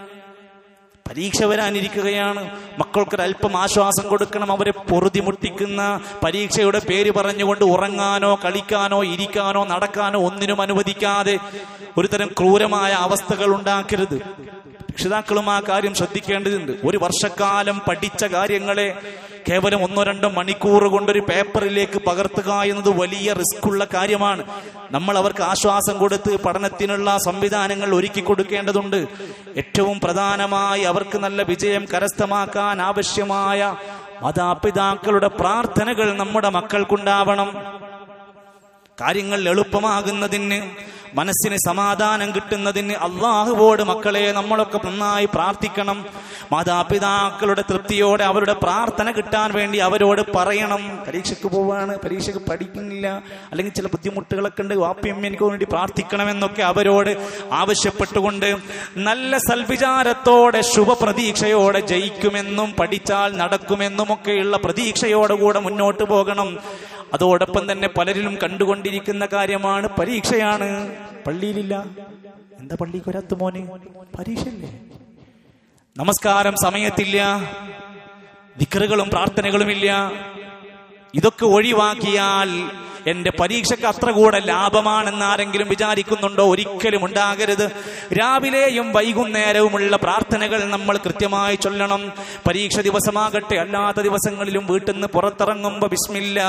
പരീക്ഷ വരാനിരിക്കുകയാണ്. മക്കൾക്കൊരല്പം ആശ്വാസം കൊടുക്കണം. അവരെ പൊറുതിമുട്ടിക്കുന്ന പരീക്ഷയുടെ പേര് പറഞ്ഞുകൊണ്ട് ഉറങ്ങാനോ കളിക്കാനോ ഇരിക്കാനോ നടക്കാനോ ഒന്നിനും അനുവദിക്കാതെ ഒരുതരം ക്രൂരമായ അവസ്ഥകൾ ഉണ്ടാക്കരുത്. രക്ഷിതാക്കളും ആ കാര്യം ശ്രദ്ധിക്കേണ്ടതുണ്ട്. ഒരു വർഷക്കാലം പഠിച്ച കാര്യങ്ങളെ കേവലം 1-2 മണിക്കൂർ കൊണ്ടൊരു പേപ്പറിലേക്ക് പകർത്തുക എന്നത് വലിയ റിസ്ക് ഉള്ള കാര്യമാണ്. നമ്മൾ അവർക്ക് ആശ്വാസം കൊടുത്ത് പഠനത്തിനുള്ള സംവിധാനങ്ങൾ ഒരുക്കി കൊടുക്കേണ്ടതുണ്ട്. ഏറ്റവും പ്രധാനമായി അവർക്ക് നല്ല വിജയം കരസ്ഥമാക്കാൻ ആവശ്യമായ മാതാപിതാക്കളുടെ പ്രാർത്ഥനകൾ നമ്മുടെ മക്കൾക്കുണ്ടാവണം. കാര്യങ്ങൾ എളുപ്പമാകുന്നതിന്, മനസ്സിന് സമാധാനം കിട്ടുന്നതിന് അള്ളാഹുവോട് മക്കളെ നമ്മളൊക്കെ നന്നായി പ്രാർത്ഥിക്കണം. മാതാപിതാക്കളുടെ തൃപ്തിയോടെ അവരുടെ പ്രാർത്ഥന കിട്ടാൻ വേണ്ടി അവരോട് പറയണം. പരീക്ഷയ്ക്ക് പോവാണ്, പരീക്ഷയ്ക്ക് പഠിക്കുന്നില്ല, അല്ലെങ്കിൽ ചില ബുദ്ധിമുട്ടുകളൊക്കെ ഉണ്ട്, വാപ്പയമ്മ എനിക്ക് വേണ്ടി പ്രാർത്ഥിക്കണമെന്നൊക്കെ അവരോട് ആവശ്യപ്പെട്ടുകൊണ്ട് നല്ല സൽവിചാരത്തോടെ ശുഭപ്രതീക്ഷയോടെ ജയിക്കുമെന്നും പഠിച്ചാൽ നടക്കുമെന്നും ഒക്കെയുള്ള പ്രതീക്ഷയോടുകൂടെ മുന്നോട്ട് പോകണം. അതോടൊപ്പം തന്നെ പലരിലും കണ്ടുകൊണ്ടിരിക്കുന്ന കാര്യമാണ് പരീക്ഷയാണ്. പള്ളിയിലില്ല, എന്താ പള്ളിക്ക് വരാത്ത മോന്? പരീക്ഷയല്ലേ. നമസ്കാരം സമയത്തില്ല, ദിക്റുകളും പ്രാർത്ഥനകളുമില്ല. ഇതൊക്കെ ഒഴിവാക്കിയാൽ എന്റെ പരീക്ഷയ്ക്ക് അത്ര കൂടെ ലാഭമാണെന്ന് ആരെങ്കിലും വിചാരിക്കുന്നുണ്ടോ? ഒരിക്കലും ഉണ്ടാകരുത്. രാവിലെയും വൈകുന്നേരവുമുള്ള പ്രാർത്ഥനകൾ നമ്മൾ കൃത്യമായി ചൊല്ലണം. പരീക്ഷ ദിവസമാകട്ടെ അല്ലാത്ത ദിവസങ്ങളിലും വീട്ടിൽ നിന്ന് പുറത്തിറങ്ങുമ്പോ ബിസ്മില്ലാ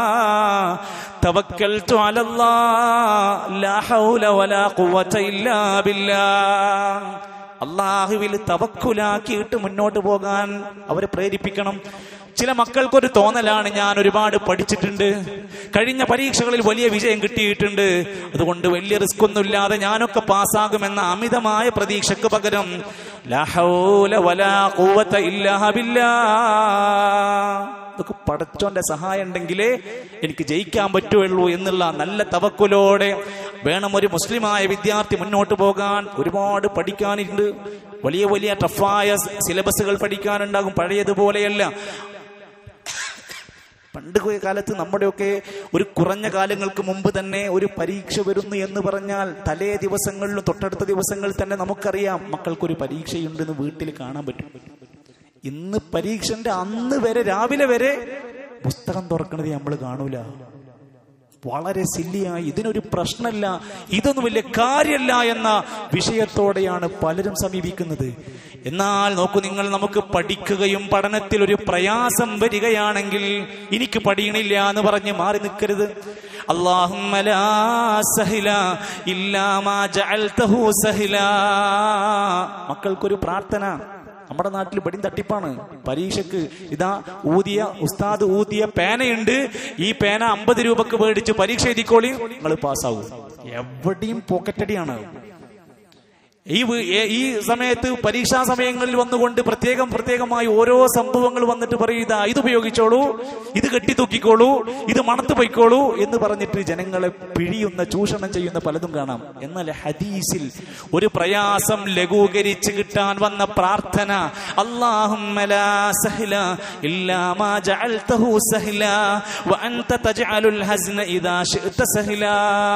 തവക്കൽതു അലല്ലാഹ് ലാ ഹൗല വലാ ഖുവത ഇല്ലാ ബില്ലാഹ്, അല്ലാഹുവിൽ തവക്കുലാക്കിയിട്ട് മുന്നോട്ട് പോകാൻ അവരെ പ്രേരിപ്പിക്കണം. ചില മക്കൾക്കൊരു തോന്നലാണ്, ഞാൻ ഒരുപാട് പഠിച്ചിട്ടുണ്ട്, കഴിഞ്ഞ പരീക്ഷകളിൽ വലിയ വിജയം കിട്ടിയിട്ടുണ്ട്, അതുകൊണ്ട് വലിയ റിസ്ക് ഒന്നുമില്ലാതെ ഞാനൊക്കെ പാസ്സാകുമെന്ന അമിതമായ പ്രതീക്ഷയ്ക്ക് പകരം ലാ ഹൗല വലാ ഖുവത ഇല്ലാ ബില്ലാഹ്, ഇതൊക്കെ പടച്ചോന്റെ സഹായം ഉണ്ടെങ്കിലേ എനിക്ക് ജയിക്കാൻ പറ്റുള്ളൂ എന്നുള്ള നല്ല തവക്കുലോടെ വേണം ഒരു മുസ്ലിമായ വിദ്യാർത്ഥി മുന്നോട്ട് പോകാൻ. ഒരുപാട് പഠിക്കാനുണ്ട്, വലിയ വലിയ ടഫായ സിലബസുകൾ പഠിക്കാനുണ്ടാകും. പഴയതുപോലെയല്ല. പണ്ട് കാലത്ത് നമ്മുടെയൊക്കെ ഒരു കുറഞ്ഞ കാലങ്ങൾക്ക് മുമ്പ് തന്നെ ഒരു പരീക്ഷ വരുന്നു എന്ന് പറഞ്ഞാൽ തലേ ദിവസങ്ങളിലും തൊട്ടടുത്ത ദിവസങ്ങളിൽ തന്നെ നമുക്കറിയാം മക്കൾക്കൊരു പരീക്ഷയുണ്ടെന്ന് വീട്ടിൽ കാണാൻ പറ്റും. ഇന്ന് പരീക്ഷന്റെ അന്ന് വരെ രാവിലെ വരെ പുസ്തകം തുറക്കണത് നമ്മൾ കാണൂല. വളരെ സില്ലിയായി ഇതിനൊരു പ്രശ്നമില്ല, ഇതൊന്നും വലിയ കാര്യമല്ല എന്ന വിഷയത്തോടെയാണ് പലരും സമീപിക്കുന്നത്. എന്നാൽ നോക്കൂ നിങ്ങൾ, നമുക്ക് പഠിക്കുകയും പഠനത്തിൽ ഒരു പ്രയാസം വരികയാണെങ്കിൽ എനിക്ക് പഠിക്കണില്ല എന്ന് പറഞ്ഞ് മാറി നിൽക്കരുത്. അല്ലാഹുമ്മ ലാ സഹ്ല ഇല്ലാ മാ ജഅൽതഹു സഹ്ലാ. മക്കൾക്കൊരു പ്രാർത്ഥന. നമ്മുടെ നാട്ടിൽ ബടിയും തട്ടിപ്പാണ്. പരീക്ഷക്ക് ഇതാ ഉസ്താദ് ഊതിയ പേനയുണ്ട്, ഈ പേന 50 രൂപക്ക് മേടിച്ച് പരീക്ഷ എഴുതിക്കോളി, നിങ്ങൾ പാസ്സാവും. എവിടെയും പോക്കറ്റടിയാണ്. ഈ സമയത്ത് പരീക്ഷാ സമയങ്ങളിൽ വന്നുകൊണ്ട് പ്രത്യേകമായി ഓരോ സംഭവങ്ങൾ വന്നിട്ട് പറയുക, ഇത് ഉപയോഗിച്ചോളൂ, ഇത് കെട്ടിത്തൂക്കിക്കോളൂ, ഇത് മണത്ത് പൊയ്ക്കോളൂ എന്ന് പറഞ്ഞിട്ട് ജനങ്ങളെ പിഴിയുന്ന, ചൂഷണം ചെയ്യുന്ന പലതും കാണാം. എന്നാൽ ഹദീസിൽ ഒരു പ്രയാസം ലഘൂകരിച്ച് കിട്ടാൻ വന്ന പ്രാർത്ഥന, അല്ലാഹുമ്മ ലാ സഹ്ല ഇല്ലാ മാ ജഅൽതഹു സഹ്ലാ വഅൻത തജ്അലുൽ ഹസ്ന ഇദാ ശിഅത സഹ്ലാ.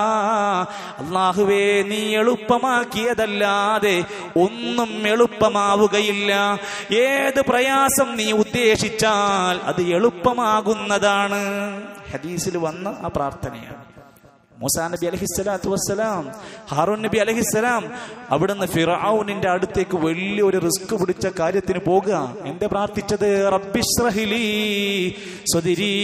അല്ലാഹുവേ, നീ എളുപ്പമാക്കിയതല്ല ഒന്നും എളുപ്പമാവുകയില്ല. ഏത് പ്രയാസം നീ ഉദ്ദേശിച്ചാൽ അത് എളുപ്പമാകുന്നതാണ്. ഹദീസിൽ വന്ന ആ പ്രാർത്ഥനയാണ്. മൂസാ നബി അലൈഹിസ്സലാത്തു വസ്സലാം, ഹാറൂൻ നബി അലൈഹിസ്സലാം അവിടുന്ന് ഫിർഔനിന്റെ അടുത്തേക്ക് വലിയൊരു റിസ്ക് പിടിച്ച കാര്യത്തിന് പോകുക. എന്റെ പ്രാർത്ഥിച്ചത് റബ്ബിശ്റഹ്ലി സദ്രി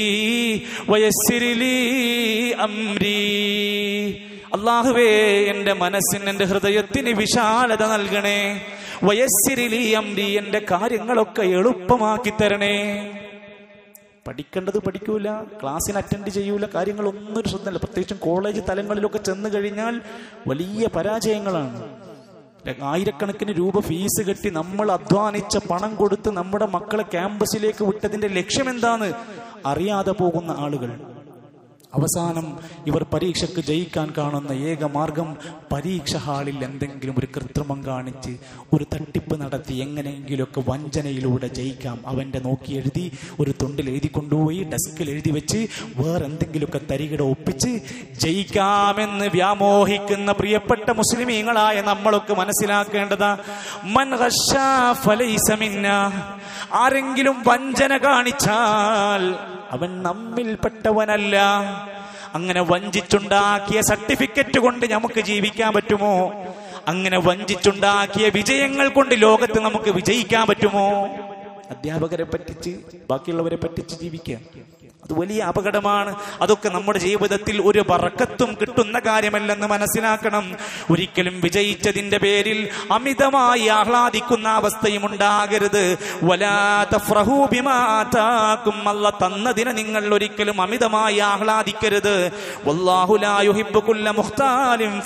വയസ്സിർലി അംരി. അല്ലാഹുവേ, എന്റെ മനസ്സിന്, എന്റെ ഹൃദയത്തിന് വിശാലത നൽകണേ. വയസ്സിർലി അംരി, എന്റെ കാര്യങ്ങളൊക്കെ എളുപ്പമാക്കി തരണേ. പഠിക്കേണ്ടത് പഠിക്കൂല, ക്ലാസ്സിന് അറ്റൻഡ് ചെയ്യൂല, കാര്യങ്ങളൊന്നും ഒരു ശ്രദ്ധയില്ല. പ്രത്യേകിച്ചും കോളേജ് തലങ്ങളിലൊക്കെ ചെന്ന് കഴിഞ്ഞാൽ വലിയ പരാജയങ്ങളാണ്. ആയിരക്കണക്കിന് രൂപ ഫീസ് കെട്ടി നമ്മൾ അധ്വാനിച്ച പണം കൊടുത്ത് നമ്മുടെ മക്കളെ ക്യാമ്പസിലേക്ക് വിട്ടതിന്റെ ലക്ഷ്യം എന്താന്ന് അറിയാതെ പോകുന്ന ആളുകൾ. അവസാനം ഇവർ പരീക്ഷയ്ക്ക് ജയിക്കാൻ കാണുന്ന ഏക മാർഗം പരീക്ഷ ഹാളിൽ എന്തെങ്കിലും ഒരു കൃത്രിമം കാണിച്ച് ഒരു തട്ടിപ്പ് നടത്തി എങ്ങനെയെങ്കിലുമൊക്കെ വഞ്ചനയിലൂടെ ജയിക്കാം. അവന്റെ നോക്കി എഴുതി ഒരു തുണ്ടിൽ എഴുതി കൊണ്ടുപോയി ഡെസ്കിൽ എഴുതി വെച്ച് വേറെന്തെങ്കിലുമൊക്കെ തരികിട ഒപ്പിച്ച് ജയിക്കാമെന്ന് വ്യാമോഹിക്കുന്ന പ്രിയപ്പെട്ട മുസ്ലിമീങ്ങളായ നമ്മളൊക്കെ മനസ്സിലാക്കേണ്ടതാ, മൻ ഗശ്ശാ ഫലൈസ മിന്നാ. ആരെങ്കിലും വഞ്ചന കാണിച്ചാൽ അവൻ നമ്മിൽപ്പെട്ടവനല്ല. അങ്ങനെ വഞ്ചിച്ചുണ്ടാക്കിയ സർട്ടിഫിക്കറ്റ് കൊണ്ട് നമുക്ക് ജീവിക്കാൻ പറ്റുമോ? അങ്ങനെ വഞ്ചിച്ചുണ്ടാക്കിയ വിജയങ്ങൾ കൊണ്ട് ലോകത്ത് നമുക്ക് വിജയിക്കാൻ പറ്റുമോ? അധ്യാപകരെ പറ്റിച്ച്, ബാക്കിയുള്ളവരെ പറ്റിച്ച് ജീവിക്കുക, അത് വലിയ അപകടമാണ്. അതൊക്കെ നമ്മുടെ ജീവിതത്തിൽ ഒരു ബറക്കത്തും കിട്ടുന്ന കാര്യമല്ലെന്ന് മനസ്സിലാക്കണം. ഒരിക്കലും വിജയിച്ചതിന്റെ പേരിൽ അമിതമായി ആഹ്ലാദിക്കുന്ന അവസ്ഥയും ഉണ്ടാകരുത്. വലാ തഫ്റഹൂ ബിമാ ആതാകും. അല്ലാഹ് തന്നതിനെ നിങ്ങൾ ഒരിക്കലും അമിതമായി ആഹ്ലാദിക്കരുത്. വല്ലാഹു ലാ യുഹിബ്ബു കുല്ല മുഖ്താലിൻ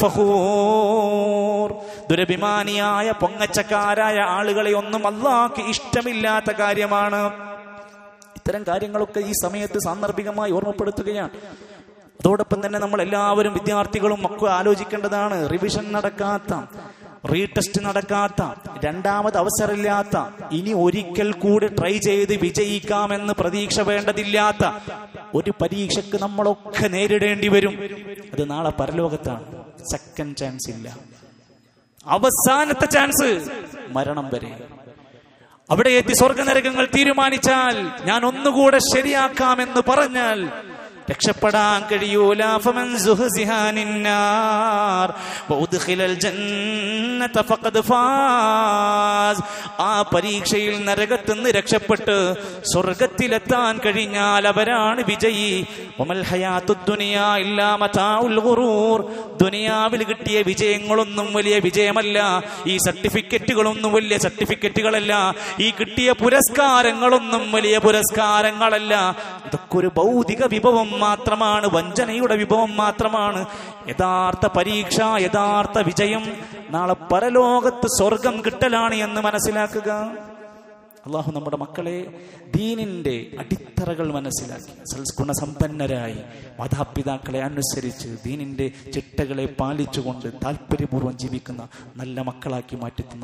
ഫഖൂർ. ദുരഭിമാനിയായ പൊങ്ങച്ചക്കാരായ ആളുകളെ ഒന്നും അല്ലാഹ്ക്ക് ഇഷ്ടമില്ലാത്ത കാര്യമാണ്. ഇത്തരം കാര്യങ്ങളൊക്കെ ഈ സമയത്ത് സാന്ദർഭികമായി ഓർമ്മപ്പെടുത്തുകയാണ്. അതോടൊപ്പം തന്നെ നമ്മൾ എല്ലാവരും, വിദ്യാർത്ഥികളും ഒക്കെ ആലോചിക്കേണ്ടതാണ്, റിവിഷൻ നടക്കാത്ത, റീടെസ്റ്റ് നടക്കാത്ത, രണ്ടാമത് അവസരമില്ലാത്ത, ഇനി ഒരിക്കൽ കൂടി ട്രൈ ചെയ്ത് വിജയിക്കാമെന്ന് പ്രതീക്ഷ വേണ്ടതില്ലാത്ത ഒരു പരീക്ഷയ്ക്ക് നമ്മളൊക്കെ നേരിടേണ്ടി വരും. അത് നാളെ പരലോകത്താണ്. സെക്കൻഡ് ചാൻസ് ഇല്ല. അവസാനത്തെ ചാൻസ് മരണം വരെ. അവിടെ എത്തി സ്വർഗനരകങ്ങൾ തീരുമാനിച്ചാൽ, ഞാൻ ഒന്നുകൂടെ ശരിയാക്കാമെന്ന് പറഞ്ഞാൽ രക്ഷപ്പെടാൻ കഴിയൂല. ഫമൻ സുഹ്സിഹാനിന്നാർ വഉദ്ഖിലൽ ജന്നത ഫഖദ് ഫാസ്. ആ പരീക്ഷയിൽ നരകത്തിൽ നിന്ന് രക്ഷപ്പെട്ട് സ്വർഗത്തിലെത്താൻ കഴിഞ്ഞാൽ അവരാണ് വിജയി. വമൽ ഹയാത്തുദ് ദുനിയാ ഇല്ലാ മതാഉൽ ഗുറൂർ. ദുനിയാവിൽ കിട്ടിയ വിജയങ്ങളൊന്നും വലിയ വിജയമല്ല. ഈ സർട്ടിഫിക്കറ്റുകളൊന്നും വലിയ സർട്ടിഫിക്കറ്റുകളല്ല. ഈ കിട്ടിയ പുരസ്കാരങ്ങളൊന്നും വലിയ പുരസ്കാരങ്ങളല്ല. ഇതൊക്കെ ഒരു ഭൗതിക വിഭവം മാത്രമാണ്, വഞ്ചനയുടെ വിഭവം മാത്രമാണ്. യഥാർത്ഥ പരീക്ഷ, യഥാർത്ഥ വിജയം നാളെ പരലോകത്ത് സ്വർഗം കിട്ടലാണ് എന്ന് മനസ്സിലാക്കുക. അള്ളാഹു നമ്മുടെ മക്കളെ ദീനിന്റെ അടിത്തറകൾ മനസ്സിലാക്കി ഗുണസമ്പന്നരായി മാതാപിതാക്കളെ അനുസരിച്ച് ദീനിന്റെ ചിട്ടകളെ പാലിച്ചുകൊണ്ട് താല്പര്യപൂർവ്വം ജീവിക്കുന്ന നല്ല മക്കളാക്കി മാറ്റിത്തന്ന്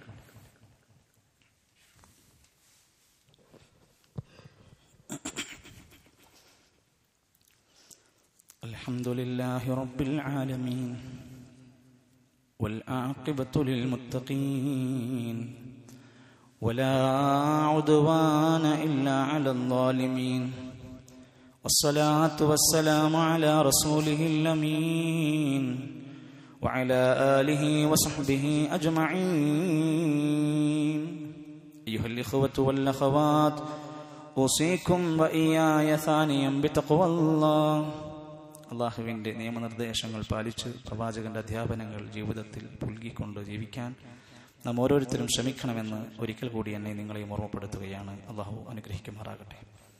അനുഗ്രഹിക്കുമാറാകട്ടെ. الحمدلله رب العالمين والعاقبة للمتقين ولا عدوان إلا على الظالمين والصلاة والسلام على رسوله الأمين وعلى آله وصحبه أجمعين أيها الإخوة والأخوات أوصيكم وإياي ثانيا بتقوى الله അള്ളാഹുവിൻ്റെ നിയമനിർദ്ദേശങ്ങൾ പാലിച്ച് പ്രവാചകന്റെ അധ്യാപനങ്ങൾ ജീവിതത്തിൽ പുൽകിക്കൊണ്ട് ജീവിക്കാൻ നാം ഓരോരുത്തരും ശ്രമിക്കണമെന്ന് ഒരിക്കൽ കൂടി എന്നെ നിങ്ങളെയും ഓർമ്മപ്പെടുത്തുകയാണ്. അള്ളാഹു അനുഗ്രഹിക്കുമാറാകട്ടെ.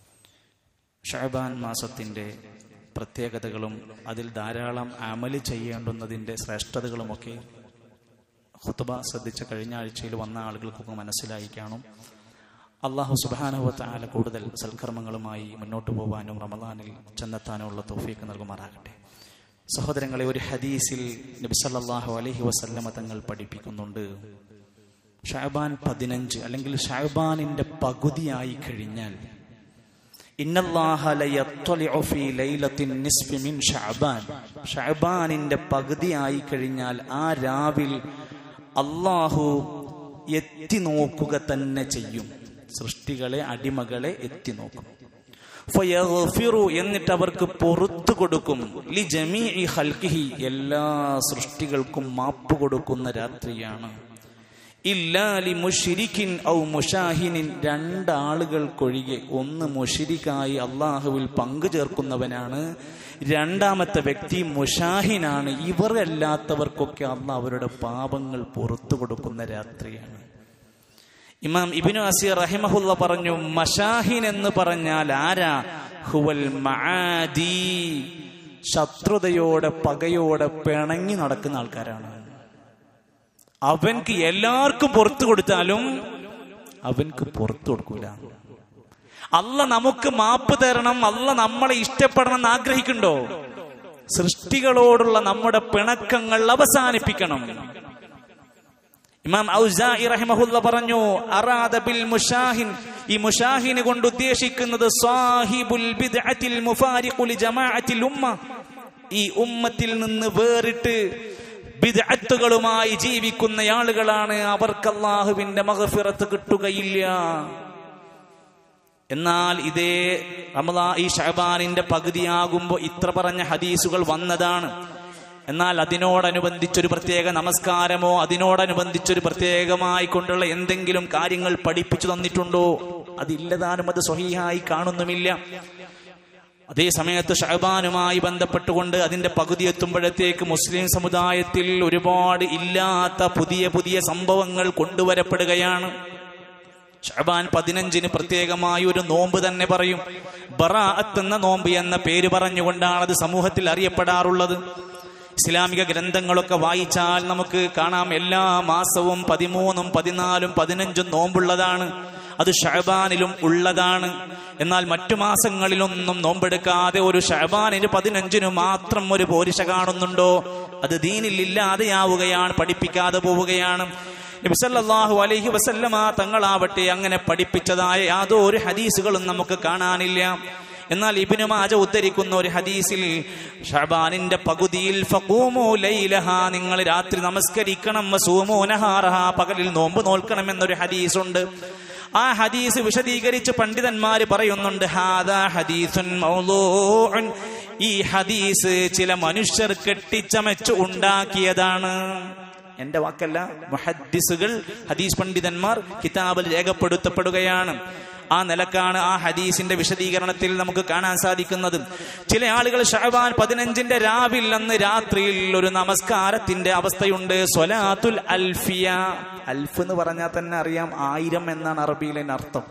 ഷഅബാൻ മാസത്തിൻ്റെ പ്രത്യേകതകളും അതിൽ ധാരാളം അമല് ചെയ്യേണ്ടുന്നതിൻ്റെ ശ്രേഷ്ഠതകളുമൊക്കെ ഖുത്ബ ശ്രദ്ധിച്ച കഴിഞ്ഞ ആഴ്ചയിൽ വന്ന ആളുകൾക്കൊക്കെ മനസ്സിലായി കാണും. അള്ളാഹു സുബ്ഹാനഹു വ തആല കൂടുതൽ സൽക്കർമ്മങ്ങളുമായി മുന്നോട്ട് പോകാനും റമദാനിൽ ചെന്നെത്താനുമുള്ള തൗഫീഖ് നൽകുമാറാകട്ടെ. സഹോദരങ്ങളെ, ഒരു ഹദീസിൽ നബി സല്ലല്ലാഹു അലൈഹി വസല്ലമ തങ്ങൾ പഠിപ്പിക്കുന്നുണ്ട്, ഷഅബാൻ 15 അല്ലെങ്കിൽ ഷഅബാനിന്റെ പകുതിയായി കഴിഞ്ഞാൽ ഇന്നല്ലാഹ ലയത്വലിഉ ഫീ ലൈലത്തിൻ നിസ്ഫി മിൻ ഷഅബാൻ, ഷഅബാനിന്റെ പകുതിയായി കഴിഞ്ഞാൽ ആ രാവിൽ അള്ളാഹു എത്തി നോക്കുക തന്നെ ചെയ്യും. സൃഷ്ടികളെ, അടിമകളെ എത്തി നോക്കും. ഫയഗ്ഫിറു, എന്നിട്ട് അവർക്ക് പുറത്തു കൊടുക്കും. ലി ജമീഇ ഖൽഖിഹി, എല്ലാ സൃഷ്ടികൾക്കും മാപ്പ് കൊടുക്കുന്ന രാത്രിയാണ്. ഇല്ലാ ലി മുശ്രിക്കിൻ ഔ മുശാഹിനിൻ, രണ്ടാളുകൾക്കൊഴികെ. ഒന്ന് മുശ്രിക്കായി അള്ളാഹുവിൽ പങ്കു ചേർക്കുന്നവനാണ്, രണ്ടാമത്തെ വ്യക്തി മുശാഹിനാണ്. ഇവരല്ലാത്തവർക്കൊക്കെ അള്ളാഹ് അവരുടെ പാപങ്ങൾ പുറത്തു കൊടുക്കുന്ന രാത്രിയാണ്. ഇമാം ഇബ്നു അസീർ റഹിമഹുല്ല പറഞ്ഞു, മശാഹിൻ എന്ന് പറഞ്ഞാൽ ആരാ? ഹുവൽ മആദി, ശത്രുതയോടെ പകയോടെ പിണങ്ങി നടക്കുന്ന ആൾക്കാരാണ്. അവൻക്ക് എല്ലാവർക്കും പുറത്തു കൊടുത്താലും അവൻക്ക് പുറത്തു കൊടുക്കൂല. അള്ളാഹ് നമുക്ക് മാപ്പ് തരണം, അള്ളാഹ് നമ്മളെ ഇഷ്ടപ്പെടണം എന്ന് ആഗ്രഹിക്കുന്നുണ്ടോ? സൃഷ്ടികളോടുള്ള നമ്മുടെ പിണക്കങ്ങൾ അവസാനിപ്പിക്കണം. ഇമാം ഔസാഇ റഹിമഹുല്ല പറഞ്ഞു, അറാദ ബിൽ മുശാഹിൻ, ഈ മുശാഹിനെ കൊണ്ട് ഉദ്ദേശിക്കുന്നത് സാഹിബുൽ ബിദ്അത്തിൽ മുഫാരിഖു ലി ജമാഅത്തിൽ ഉമ്മ, ഈ ഉമ്മത്തിൽ നിന്ന് വേറിട്ട് ബിദ്അത്തുകളുമായി ജീവിക്കുന്ന ആളുകളാണ്. അവർക്ക് അല്ലാഹുവിന്റെ മഗ്ഫിറത്ത് കിട്ടുകയില്ല. എന്നാൽ ഇതേ റമദാൻ, ഈ ശഅബാനിന്റെ പകുതിയാകുമ്പോൾ ഇത്ര പറഞ്ഞ ഹദീസുകൾ വന്നതാണ്. എന്നാൽ അതിനോടനുബന്ധിച്ചൊരു പ്രത്യേക നമസ്കാരമോ അതിനോടനുബന്ധിച്ചൊരു പ്രത്യേകമായി കൊണ്ടുള്ള എന്തെങ്കിലും കാര്യങ്ങൾ പഠിപ്പിച്ചു തന്നിട്ടുണ്ടോ? അതില്ലതാനും, അത് സ്വഹീഹായി കാണുന്നുമില്ല. അതേ സമയത്ത് ശഅബാനുമായി ബന്ധപ്പെട്ടുകൊണ്ട് അതിന്റെ പകുതി എത്തുമ്പോഴത്തേക്ക് മുസ്ലിം സമുദായത്തിൽ ഒരുപാട് ഇല്ലാത്ത പുതിയ പുതിയ സംഭവങ്ങൾ കൊണ്ടുവരപ്പെടുകയാണ്. ശഅബാൻ 15 പ്രത്യേകമായി ഒരു നോമ്പ് തന്നെ പറയും. ബറാഅത്ത് എന്ന നോമ്പ് എന്ന പേര് പറഞ്ഞുകൊണ്ടാണ് അത് സമൂഹത്തിൽ അറിയപ്പെടാറുള്ളത്. ഇസ്ലാമിക ഗ്രന്ഥങ്ങളൊക്കെ വായിച്ചാൽ നമുക്ക് കാണാം, എല്ലാ മാസവും 13, 14, 15 നോമ്പുള്ളതാണ്. അത് ശഅബാനിലും ഉള്ളതാണ്. എന്നാൽ മറ്റു മാസങ്ങളിലൊന്നും നോമ്പെടുക്കാതെ ഒരു ശഅബാനിന് 15 മാത്രം ഒരു പോരിശ കാണുന്നുണ്ടോ? അത് ദീനിൽ ഇല്ലാതെയാവുകയാണ്, പഠിപ്പിക്കാതെ പോവുകയാണ്. നബി സല്ലല്ലാഹു അലൈഹി വസല്ലമ തങ്ങളാവട്ടെ അങ്ങനെ പഠിപ്പിച്ചതായ യാതൊരു ഹദീസുകളും നമുക്ക് കാണാനില്ല. എന്നാൽ ഇബ്നു മാജ ഉദ്ധരിക്കുന്ന ഒരു ഹദീസിൽ ശഅബാനിന്റെ പകുതിയിൽ ഫഖൂമു ലൈലഹ, നിങ്ങൾ രാത്രി നമസ്കരിക്കണം, വസൂമു നഹാറഹ, പകലിൽ നോമ്പ് നോൽക്കണം എന്നൊരു ഹദീസുണ്ട്. ആ ഹദീസ് വിശദീകരിച്ച് പണ്ഡിതന്മാര് പറയുന്നുണ്ട്, ഹാദാ ഹദീസുൻ മൗളൂഉൻ, ഈ ഹദീസ് ചില മനുഷ്യർ കെട്ടിച്ചമച്ചു ഉണ്ടാക്കിയതാണ്. എന്റെ വാക്കല്ല, മുഹദ്ദിസുകൾ, ഹദീസ് പണ്ഡിതന്മാർ കിതാബിൽ രേഖപ്പെടുത്തപ്പെടുകയാണ്. ആ നിലക്കാണ് ആ ഹദീസിന്റെ വിശദീകരണത്തിൽ നമുക്ക് കാണാൻ സാധിക്കുന്നത്. ചില ആളുകൾ ശഅബാൻ 15 രാവിൽ അന്ന് രാത്രിയിൽ ഒരു നമസ്കാരത്തിന്റെ അവസ്ഥയുണ്ട്, സ്വലാത്തുൽ അൽഫിയ. അൽഫ് എന്ന് പറഞ്ഞാൽ തന്നെ അറിയാം 1000 എന്നാണ് അറബിയിലെ അർത്ഥം.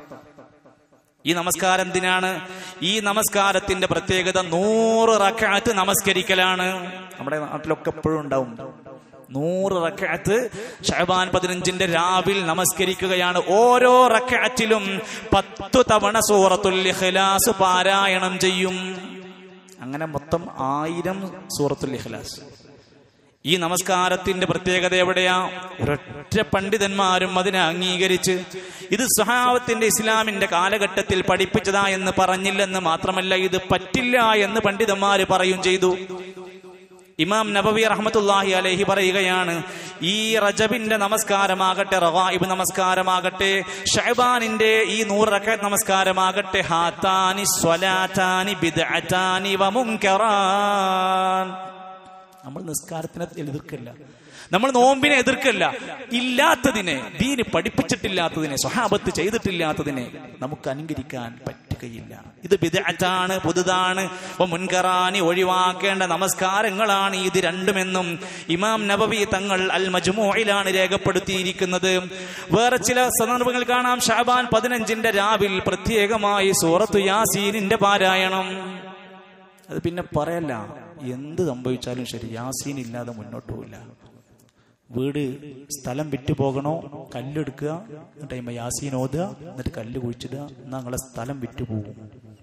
ഈ നമസ്കാരം എന്തിനാണ്? ഈ നമസ്കാരത്തിന്റെ പ്രത്യേകത 100 റക്അത്ത് നമസ്കരിക്കലാണ്. നമ്മുടെ നാട്ടിലൊക്കെ എപ്പോഴും ഉണ്ടാവും 100 റക്അത്ത് ശഅബാൻ 15 രാവിൽ നമസ്കരിക്കുകയാണ്. ഓരോ റക്അത്തിലും 10 തവണ സൂറത്തുൽ ഇഖ്ലാസ് പാരായണം ചെയ്യും. അങ്ങനെ മൊത്തം 1000 സൂറത്തുൽ ഇഖ്ലാസ്. ഈ നമസ്കാരത്തിന്റെ പ്രത്യേകത എവിടെയാ? ഒരൊറ്റ പണ്ഡിതന്മാരും അതിനെ അംഗീകരിച്ച് ഇത് സ്വഹാബത്തിന്റെ ഇസ്ലാമിന്റെ കാലഘട്ടത്തിൽ പഠിപ്പിച്ചതാ എന്ന് പറഞ്ഞില്ലെന്ന് മാത്രമല്ല, ഇത് പറ്റില്ല എന്ന് പണ്ഡിതന്മാര് പറയും ചെയ്തു. ഇമാം നബവി റഹ്മത്തുള്ളാഹി അലൈഹി പറയുകയാണ്, ഈ റജബിന്റെ നമസ്കാരമാകട്ടെ, റഗായിബ് നമസ്കാരമാകട്ടെ, ശഅബാനിന്റെ ഈ 100 റക്അത്ത് നമസ്കാരമാകട്ടെ, ഹാതാനി സ്വലാതാനി ബിദ്അതാനി വമുൻകറാൻ. നമ്മൾ നിസ്കാരത്തിനെ എതിർക്കില്ല, നമ്മൾ നോമ്പിനെ എതിർക്കില്ല. ഇല്ലാത്തതിനെ, ദീന് പഠിപ്പിച്ചിട്ടില്ലാത്തതിനെ, സ്വഹാബത്ത് ചെയ്തിട്ടില്ലാത്തതിനെ നമുക്ക് അനുകരിക്കാൻ പറ്റുകയില്ല. ഇത് ബിദ്അത്താണ്, പുതുതാണ്. മുൻകറാനി, ഒഴിവാക്കേണ്ട നമസ്കാരങ്ങളാണ് ഇത് രണ്ടുമെന്നും ഇമാം നബവി തങ്ങൾ അൽ മജ്മൂഇലാണ് രേഖപ്പെടുത്തിയിരിക്കുന്നത്. വേറെ ചില സന്ദർഭങ്ങൾ കാണാം, ശഅബാൻ 15 രാവിൽ പ്രത്യേകമായി സൂറത്തു യാസീനിന്റെ പാരായണം. അത് പിന്നെ പറയല്ല, എന്ത് സംഭവിച്ചാലും ശരി യാസീൻ ഇല്ലാതെ മുന്നോട്ട് പോവില്ല. വീട് സ്ഥലം വിറ്റ് പോകണോ, കല്ലെടുക്കുക, എന്നിട്ട് യാസീൻ ഓതുക, എന്നിട്ട് കല്ല് കുഴിച്ചിടുക, എന്നാൽ നിങ്ങളെ സ്ഥലം വിറ്റ് പോകും.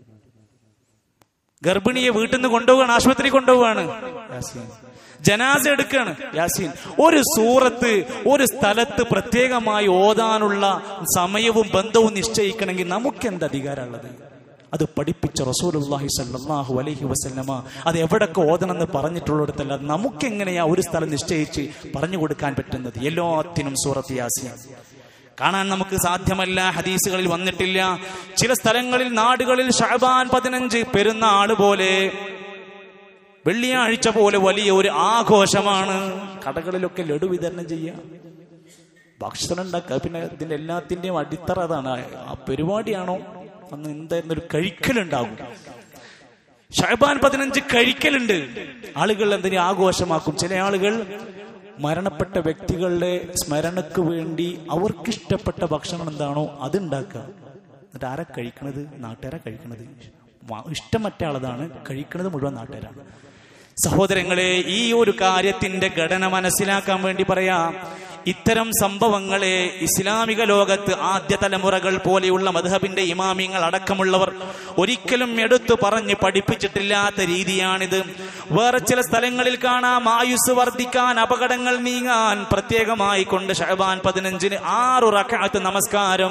ഗർഭിണിയെ വീട്ടിൽ നിന്ന് കൊണ്ടുപോവാണ്, ആശുപത്രി കൊണ്ടുപോവാണ്, യാസീൻ. ജനാസ എടുക്കുകയാണ്, യാസീൻ. ഒരു സൂറത്ത് ഒരു സ്ഥലത്ത് പ്രത്യേകമായി ഓതാനുള്ള സമയവും ബന്ധവും നിശ്ചയിക്കണമെങ്കിൽ നമുക്ക് എന്ത് അധികാരമുള്ളത്? അത് പഠിപ്പിച്ച റസൂലുള്ളാഹി സ്വല്ലല്ലാഹു അലൈഹി വസല്ലമ അത് എവിടൊക്കെ ഓതണമെന്ന് പറഞ്ഞിട്ടുള്ളിടത്തല്ല നമുക്കെങ്ങനെയാ ഒരു സ്ഥലം നിശ്ചയിച്ച് പറഞ്ഞു കൊടുക്കാൻ പറ്റുന്നത്? എല്ലാത്തിനും സൂറത്ത് യാസീൻ കാണാൻ നമുക്ക് സാധ്യമല്ല, ഹദീസുകളിൽ വന്നിട്ടില്ല. ചില സ്ഥലങ്ങളിൽ, നാടുകളിൽ ശഅബാൻ 15 പെരുന്നാൾ പോലെ, വെള്ളിയാഴ്ച പോലെ വലിയ ഒരു ആഘോഷമാണ്. കടകളിലൊക്കെ ലഡു വിതരണം ചെയ്യുക, ഭക്ഷണം ഉണ്ടാക്കുക. പിന്നെ ഇതിന്റെ എല്ലാത്തിന്റെയും അടിത്തറ അതാണ്. ആ പരിപാടിയാണോ അന്ന് എന്തായിരുന്നു, ഒരു കഴിക്കലുണ്ടാകും. ശഅബാൻ 15 കഴിക്കലുണ്ട്. ആളുകൾ എന്തിനു ആഘോഷമാക്കും? ചില ആളുകൾ മരണപ്പെട്ട വ്യക്തികളുടെ സ്മരണക്ക് വേണ്ടി അവർക്കിഷ്ടപ്പെട്ട ഭക്ഷണം എന്താണോ അതുണ്ടാക്കുക. എന്നിട്ട് ആരാ കഴിക്കണത്? നാട്ടുകാരാ കഴിക്കണത്. ഇഷ്ടം മറ്റാളതാണ്, കഴിക്കുന്നത് മുഴുവൻ നാട്ടുകാരാണ്. സഹോദരങ്ങളെ, ഈ ഒരു കാര്യത്തിന്റെ ഘടന മനസ്സിലാക്കാൻ വേണ്ടി പറയാം. ഇത്തരം സംഭവങ്ങളെ ഇസ്ലാമിക ലോകത്ത് ആദ്യ തലമുറകൾ പോലെയുള്ള മദ്ഹബിന്റെ ഇമാമിങ്ങൾ അടക്കമുള്ളവർ ഒരിക്കലും എടുത്തു പറഞ്ഞ് പഠിപ്പിച്ചിട്ടില്ലാത്ത രീതിയാണിത്. വേറെ ചില സ്ഥലങ്ങളിൽ കാണാം, ആയുസ് വർദ്ധിക്കാൻ, അപകടങ്ങൾ നീങ്ങാൻ പ്രത്യേകമായി കൊണ്ട് ശഅബാൻ 15 6 റക്അത്ത് നമസ്കാരം.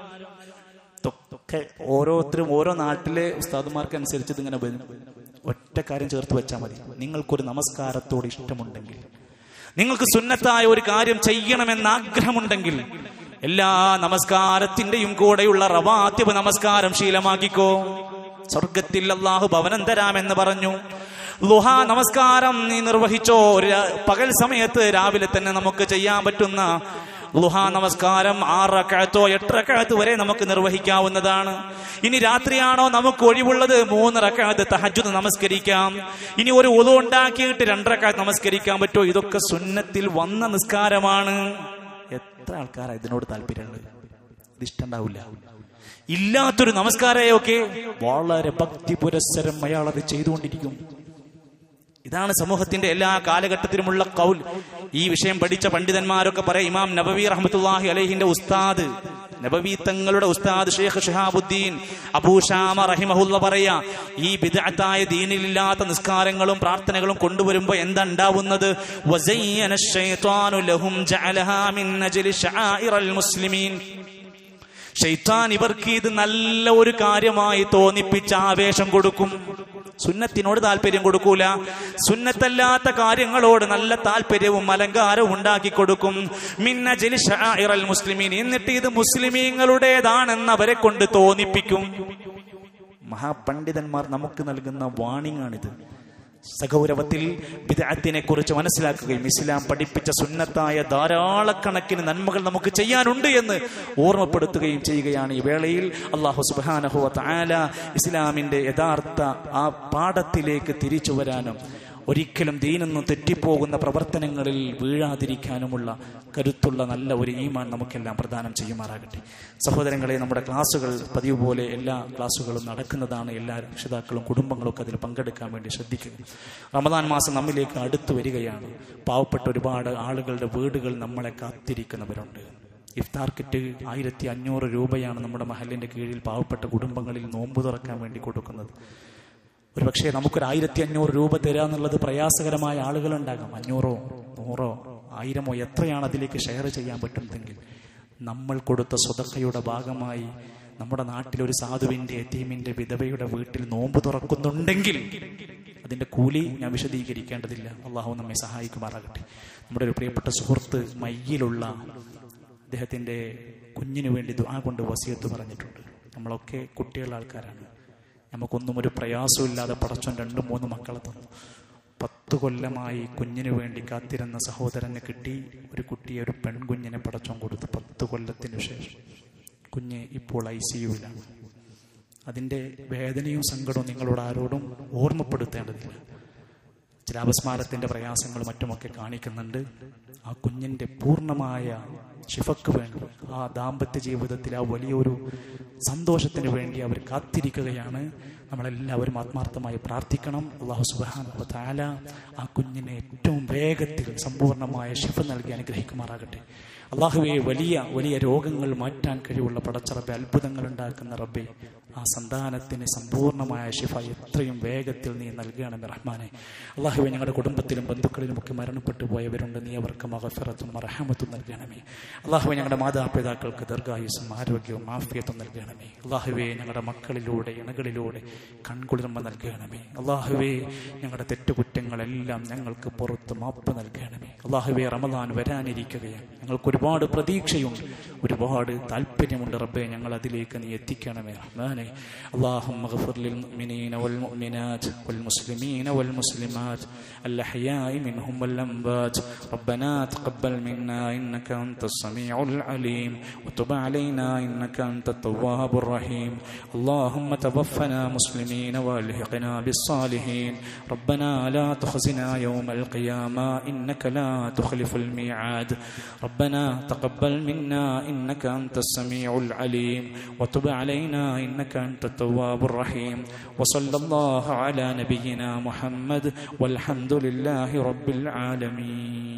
ഓരോരുത്തരും ഓരോ നാട്ടിലെ ഉസ്താദുമാർക്ക് അനുസരിച്ച് ഇതിങ്ങനെ വരും. ഒറ്റ കാര്യം ചേർത്ത് വെച്ചാൽ മതി, നിങ്ങൾക്കൊരു നമസ്കാരത്തോട് ഇഷ്ടമുണ്ടെങ്കിൽ, നിങ്ങൾക്ക് സുന്നത്തായ ഒരു കാര്യം ചെയ്യണമെന്ന് ആഗ്രഹമുണ്ടെങ്കിൽ, എല്ലാ നമസ്കാരത്തിന്റെയും കൂടെയുള്ള റവാത്തിബ് നമസ്കാരം ശീലമാക്കിക്കോ. സ്വർഗത്തിൽ അല്ലാഹു ഭവനം തരാമെന്ന് പറഞ്ഞു. ളുഹാ നമസ്കാരം നീ നിർവഹിച്ചോ. പകൽ സമയത്ത് രാവിലെ തന്നെ നമുക്ക് ചെയ്യാൻ പറ്റുന്ന ളുഹാ നമസ്കാരം 6 റക്അത്തോ 8 റക്അത്ത് വരെ നമുക്ക് നിർവഹിക്കാവുന്നതാണ്. ഇനി രാത്രിയാണോ നമുക്ക് ഒഴിവുള്ളത്, 3 റക്അത്ത് തഹജ്ജുദ് നമസ്കരിക്കാം. ഇനി ഒരു വുളു ഉണ്ടാക്കിയിട്ട് 2 റക്അത്ത് നമസ്കരിക്കാൻ പറ്റുമോ? ഇതൊക്കെ സുന്നത്തിൽ വന്ന നിസ്കാരമാണ്. എത്ര ആൾക്കാരാ ഇതിനോട് താല്പര്യമുള്ളത്? ഇത് ഇഷ്ടമുണ്ടാവില്ല. ഇല്ലാത്തൊരു നമസ്കാരമൊക്കെ വളരെ ഭക്തി പുരസ്സരം അയാൾ അത് ചെയ്തുകൊണ്ടിരിക്കും. ഇതാണ് സമൂഹത്തിന്റെ എല്ലാ കാലഘട്ടത്തിലുമുള്ള ഖൗൽ. ഈ വിഷയം പഠിച്ച പണ്ഡിതന്മാരൊക്കെ പറയാം. ഇമാം നബവി റഹ്മത്തുള്ളാഹി അലൈഹിന്റെ ഉസ്താദ്, നബവി തങ്ങളുടെ ഉസ്താദ് ഷെയ്ഖ് ശിഹാബുദ്ദീൻ അബൂ ശാമ റഹിമഹുല്ല പറയാ, ഈ ബിദ്അത്തായ ദീനിലില്ലാത്ത നിസ്കാരങ്ങളും പ്രാർത്ഥനകളും കൊണ്ടുവരുമ്പോ എന്താ ഉണ്ടാവുന്നത്? വസയ്യന ശൈത്വാനു ലഹും ജഅലഹാ മിൻ അജ്ലി ശആഇറൽ മുസ്ലിമീൻ. ശൈത്താൻ ഇവർക്ക് ഇത് നല്ല ഒരു കാര്യമായി തോന്നിപ്പിച്ച് ആവേശം കൊടുക്കും. സുന്നത്തിനോട് താല്പര്യം കൊടുക്കൂല, സുന്നത്തല്ലാത്ത കാര്യങ്ങളോട് നല്ല താല്പര്യവും അലങ്കാരവും ഉണ്ടാക്കി കൊടുക്കും. മിൻ അജ്ലി ശആഇറൽ മുസ്ലിമീൻ. എന്നിട്ട് ഇത് മുസ്ലിമീങ്ങളുടേതാണെന്ന് അവരെ കൊണ്ട് തോന്നിപ്പിക്കും. മഹാപണ്ഡിതന്മാർ നമുക്ക് നൽകുന്ന വാണിംഗ് ആണിത്. സഗൗരവത്തിൽ ബിദ്അത്തിനെ കുറിച്ച് മനസ്സിലാക്കുകയും ഇസ്ലാം പഠിപ്പിച്ച സുന്നത്തായ ധാരാളക്കണക്കിന് നന്മകൾ നമുക്ക് ചെയ്യാനുണ്ട് എന്ന് ഓർമ്മപ്പെടുത്തുകയും ചെയ്യുകയാണ് ഈ വേളയിൽ. അല്ലാഹു സുബ്ഹാനഹു വ തആല ഇസ്ലാമിന്റെ യഥാർത്ഥ ആ പാഠത്തിലേക്ക് തിരിച്ചു വരാനും ഒരിക്കലും ദീനൊന്നും തെറ്റിപ്പോകുന്ന പ്രവർത്തനങ്ങളിൽ വീഴാതിരിക്കാനുമുള്ള കരുത്തുള്ള നല്ല ഒരു ഈമാൻ നമുക്കെല്ലാം പ്രദാനം ചെയ്യുമാറാകട്ടെ. സഹോദരങ്ങളെ, നമ്മുടെ ക്ലാസ്സുകൾ പതിവ് പോലെ എല്ലാ ക്ലാസ്സുകളും നടക്കുന്നതാണ്. എല്ലാ രക്ഷിതാക്കളും കുടുംബങ്ങളൊക്കെ അതിൽ പങ്കെടുക്കാൻ വേണ്ടി ശ്രദ്ധിക്കുക. റമദാൻ മാസം നമ്മിലേക്ക് അടുത്തു വരികയാണ്. പാവപ്പെട്ട ഒരുപാട് ആളുകളുടെ വീടുകൾ നമ്മളെ കാത്തിരിക്കുന്നവരുണ്ട്. ഇഫ്താർ കിറ്റ് 1500 രൂപയാണ് നമ്മുടെ മഹലിന്റെ കീഴിൽ പാവപ്പെട്ട കുടുംബങ്ങളിൽ നോമ്പ് തുറക്കാൻ വേണ്ടി കൊടുക്കുന്നത്. ഒരു പക്ഷേ നമുക്കൊരു 1500 രൂപ തരിക എന്നുള്ളത് പ്രയാസകരമായ ആളുകളുണ്ടാകാം. 500, 100, 1000 എത്രയാണ് അതിലേക്ക് ഷെയർ ചെയ്യാൻ പറ്റുന്നതെങ്കിൽ നമ്മൾ കൊടുത്ത സ്വതക്കയുടെ ഭാഗമായി നമ്മുടെ നാട്ടിലൊരു സാധുവിൻ്റെ യതീമിൻ്റെ വിധവയുടെ വീട്ടിൽ നോമ്പ് തുറക്കുന്നുണ്ടെങ്കിൽ അതിൻ്റെ കൂലി ഞാൻ വിശദീകരിക്കേണ്ടതില്ല. അള്ളാഹു നമ്മെ സഹായിക്കുമാറാകട്ടെ. നമ്മുടെ ഒരു പ്രിയപ്പെട്ട സുഹൃത്ത് മയ്യിലുള്ള അദ്ദേഹത്തിൻ്റെ കുഞ്ഞിനു വേണ്ടി ദുആ കൊണ്ട് വസിയത്ത് പറഞ്ഞിട്ടുണ്ട്. നമ്മളൊക്കെ കുട്ടികളുടെ ആൾക്കാരാണ്. നമുക്കൊന്നും ഒരു പ്രയാസമില്ലാതെ പടച്ചോൻ 2-3 മക്കളെ തന്നു. 10 കൊല്ലമായി കുഞ്ഞിനു വേണ്ടി കാത്തിരുന്ന സഹോദരനെ കിട്ടി. ഒരു കുട്ടിയെ, ഒരു പെൺകുഞ്ഞിനെ പടച്ചോൻ കൊടുത്തു. 10 കൊല്ലത്തിനു ശേഷം കുഞ്ഞ് ഇപ്പോൾ ICUവിലാണ്. അതിൻ്റെ വേദനയും സങ്കടവും നിങ്ങളോട് ആരോടും ഓർമ്മപ്പെടുത്തേണ്ടതില്ല. ചില അപസ്മാരത്തിൻ്റെ പ്രയാസങ്ങൾ മറ്റുമൊക്കെ കാണിക്കുന്നുണ്ട്. ആ കുഞ്ഞിൻ്റെ പൂർണ്ണമായ ശിഫക്ക് വേണ്ടി, ആ ദാമ്പത്യ ജീവിതത്തിൽ ആ വലിയൊരു സന്തോഷത്തിന് വേണ്ടി അവർ കാത്തിരിക്കുകയാണ്. നമ്മളെല്ലാവരും ആത്മാർത്ഥമായി പ്രാർത്ഥിക്കണം. അല്ലാഹു സുബ്ഹാനഹു വ തആല ആ കുഞ്ഞിനെ ഏറ്റവും വേഗത്തിൽ സമ്പൂർണ്ണമായ ശിഫ നൽകി അനുഗ്രഹിക്കുമാറാകട്ടെ. അള്ളാഹുവെ, വലിയ വലിയ രോഗങ്ങൾ മാറ്റാൻ കഴിവുള്ള പടച്ചറബെ, അത്ഭുതങ്ങൾ ഉണ്ടാക്കുന്ന റബ്ബെ, ആ സന്താനത്തിന് സമ്പൂർണ്ണമായ ശിഫ എത്രയും വേഗത്തിൽ നീ നൽകണമേ റഹ്മാനെ. അള്ളാഹുവെ, ഞങ്ങളുടെ കുടുംബത്തിലും ബന്ധുക്കളിലുമൊക്കെ മരണപ്പെട്ടു പോയവരുണ്ട്. നീ അവർക്ക് മഗ്ഫിറത്തും റഹ്മത്തും നൽകണമേ. അള്ളാഹുവെ, ഞങ്ങളുടെ മാതാപിതാക്കൾക്ക് ദീർഘായുസ്സും ആരോഗ്യവും ആഫിയത്തും നൽകണമേ. അള്ളാഹുവെ, ഞങ്ങളുടെ മക്കളിലൂടെ ഇണകളിലൂടെ കൺകുളിർമ നൽകണമേ. അള്ളാഹുവെ, ഞങ്ങളുടെ തെറ്റുകുറ്റങ്ങളെല്ലാം ഞങ്ങൾക്ക് പുറത്ത് മാപ്പ് നൽകണമേ. അള്ളാഹുവെ, റമദാൻ വരാനിരിക്കുകയാണ്. ഞങ്ങൾക്ക് ഒരുപാട് പ്രതീക്ഷയുണ്ട്, ഒരുപാട് താല്പര്യമുണ്ട് റബ്ബെ. ഞങ്ങൾ അതിലേക്ക് നീ എത്തിക്കണമേ റഹ്മാനെ. اللهم اغفر للمؤمنين والمؤمنات والمسلمين والمسلمات الأحياء منهم والأموات. ربنا تقبل منا إنك أنت السميع العليم وتب علينا إنك أنت التواب الرحيم. اللهم توفنا مسلمين والحقنا بالصالحين. ربنا لا تخزنا يوم القيامة إنك لا تخلف الميعاد. ربنا تقبل منا إنك أنت السميع العليم وتب علينا إنك أنت التواب الرحيم. وصلى الله على نبينا محمد والحمد لله رب العالمين.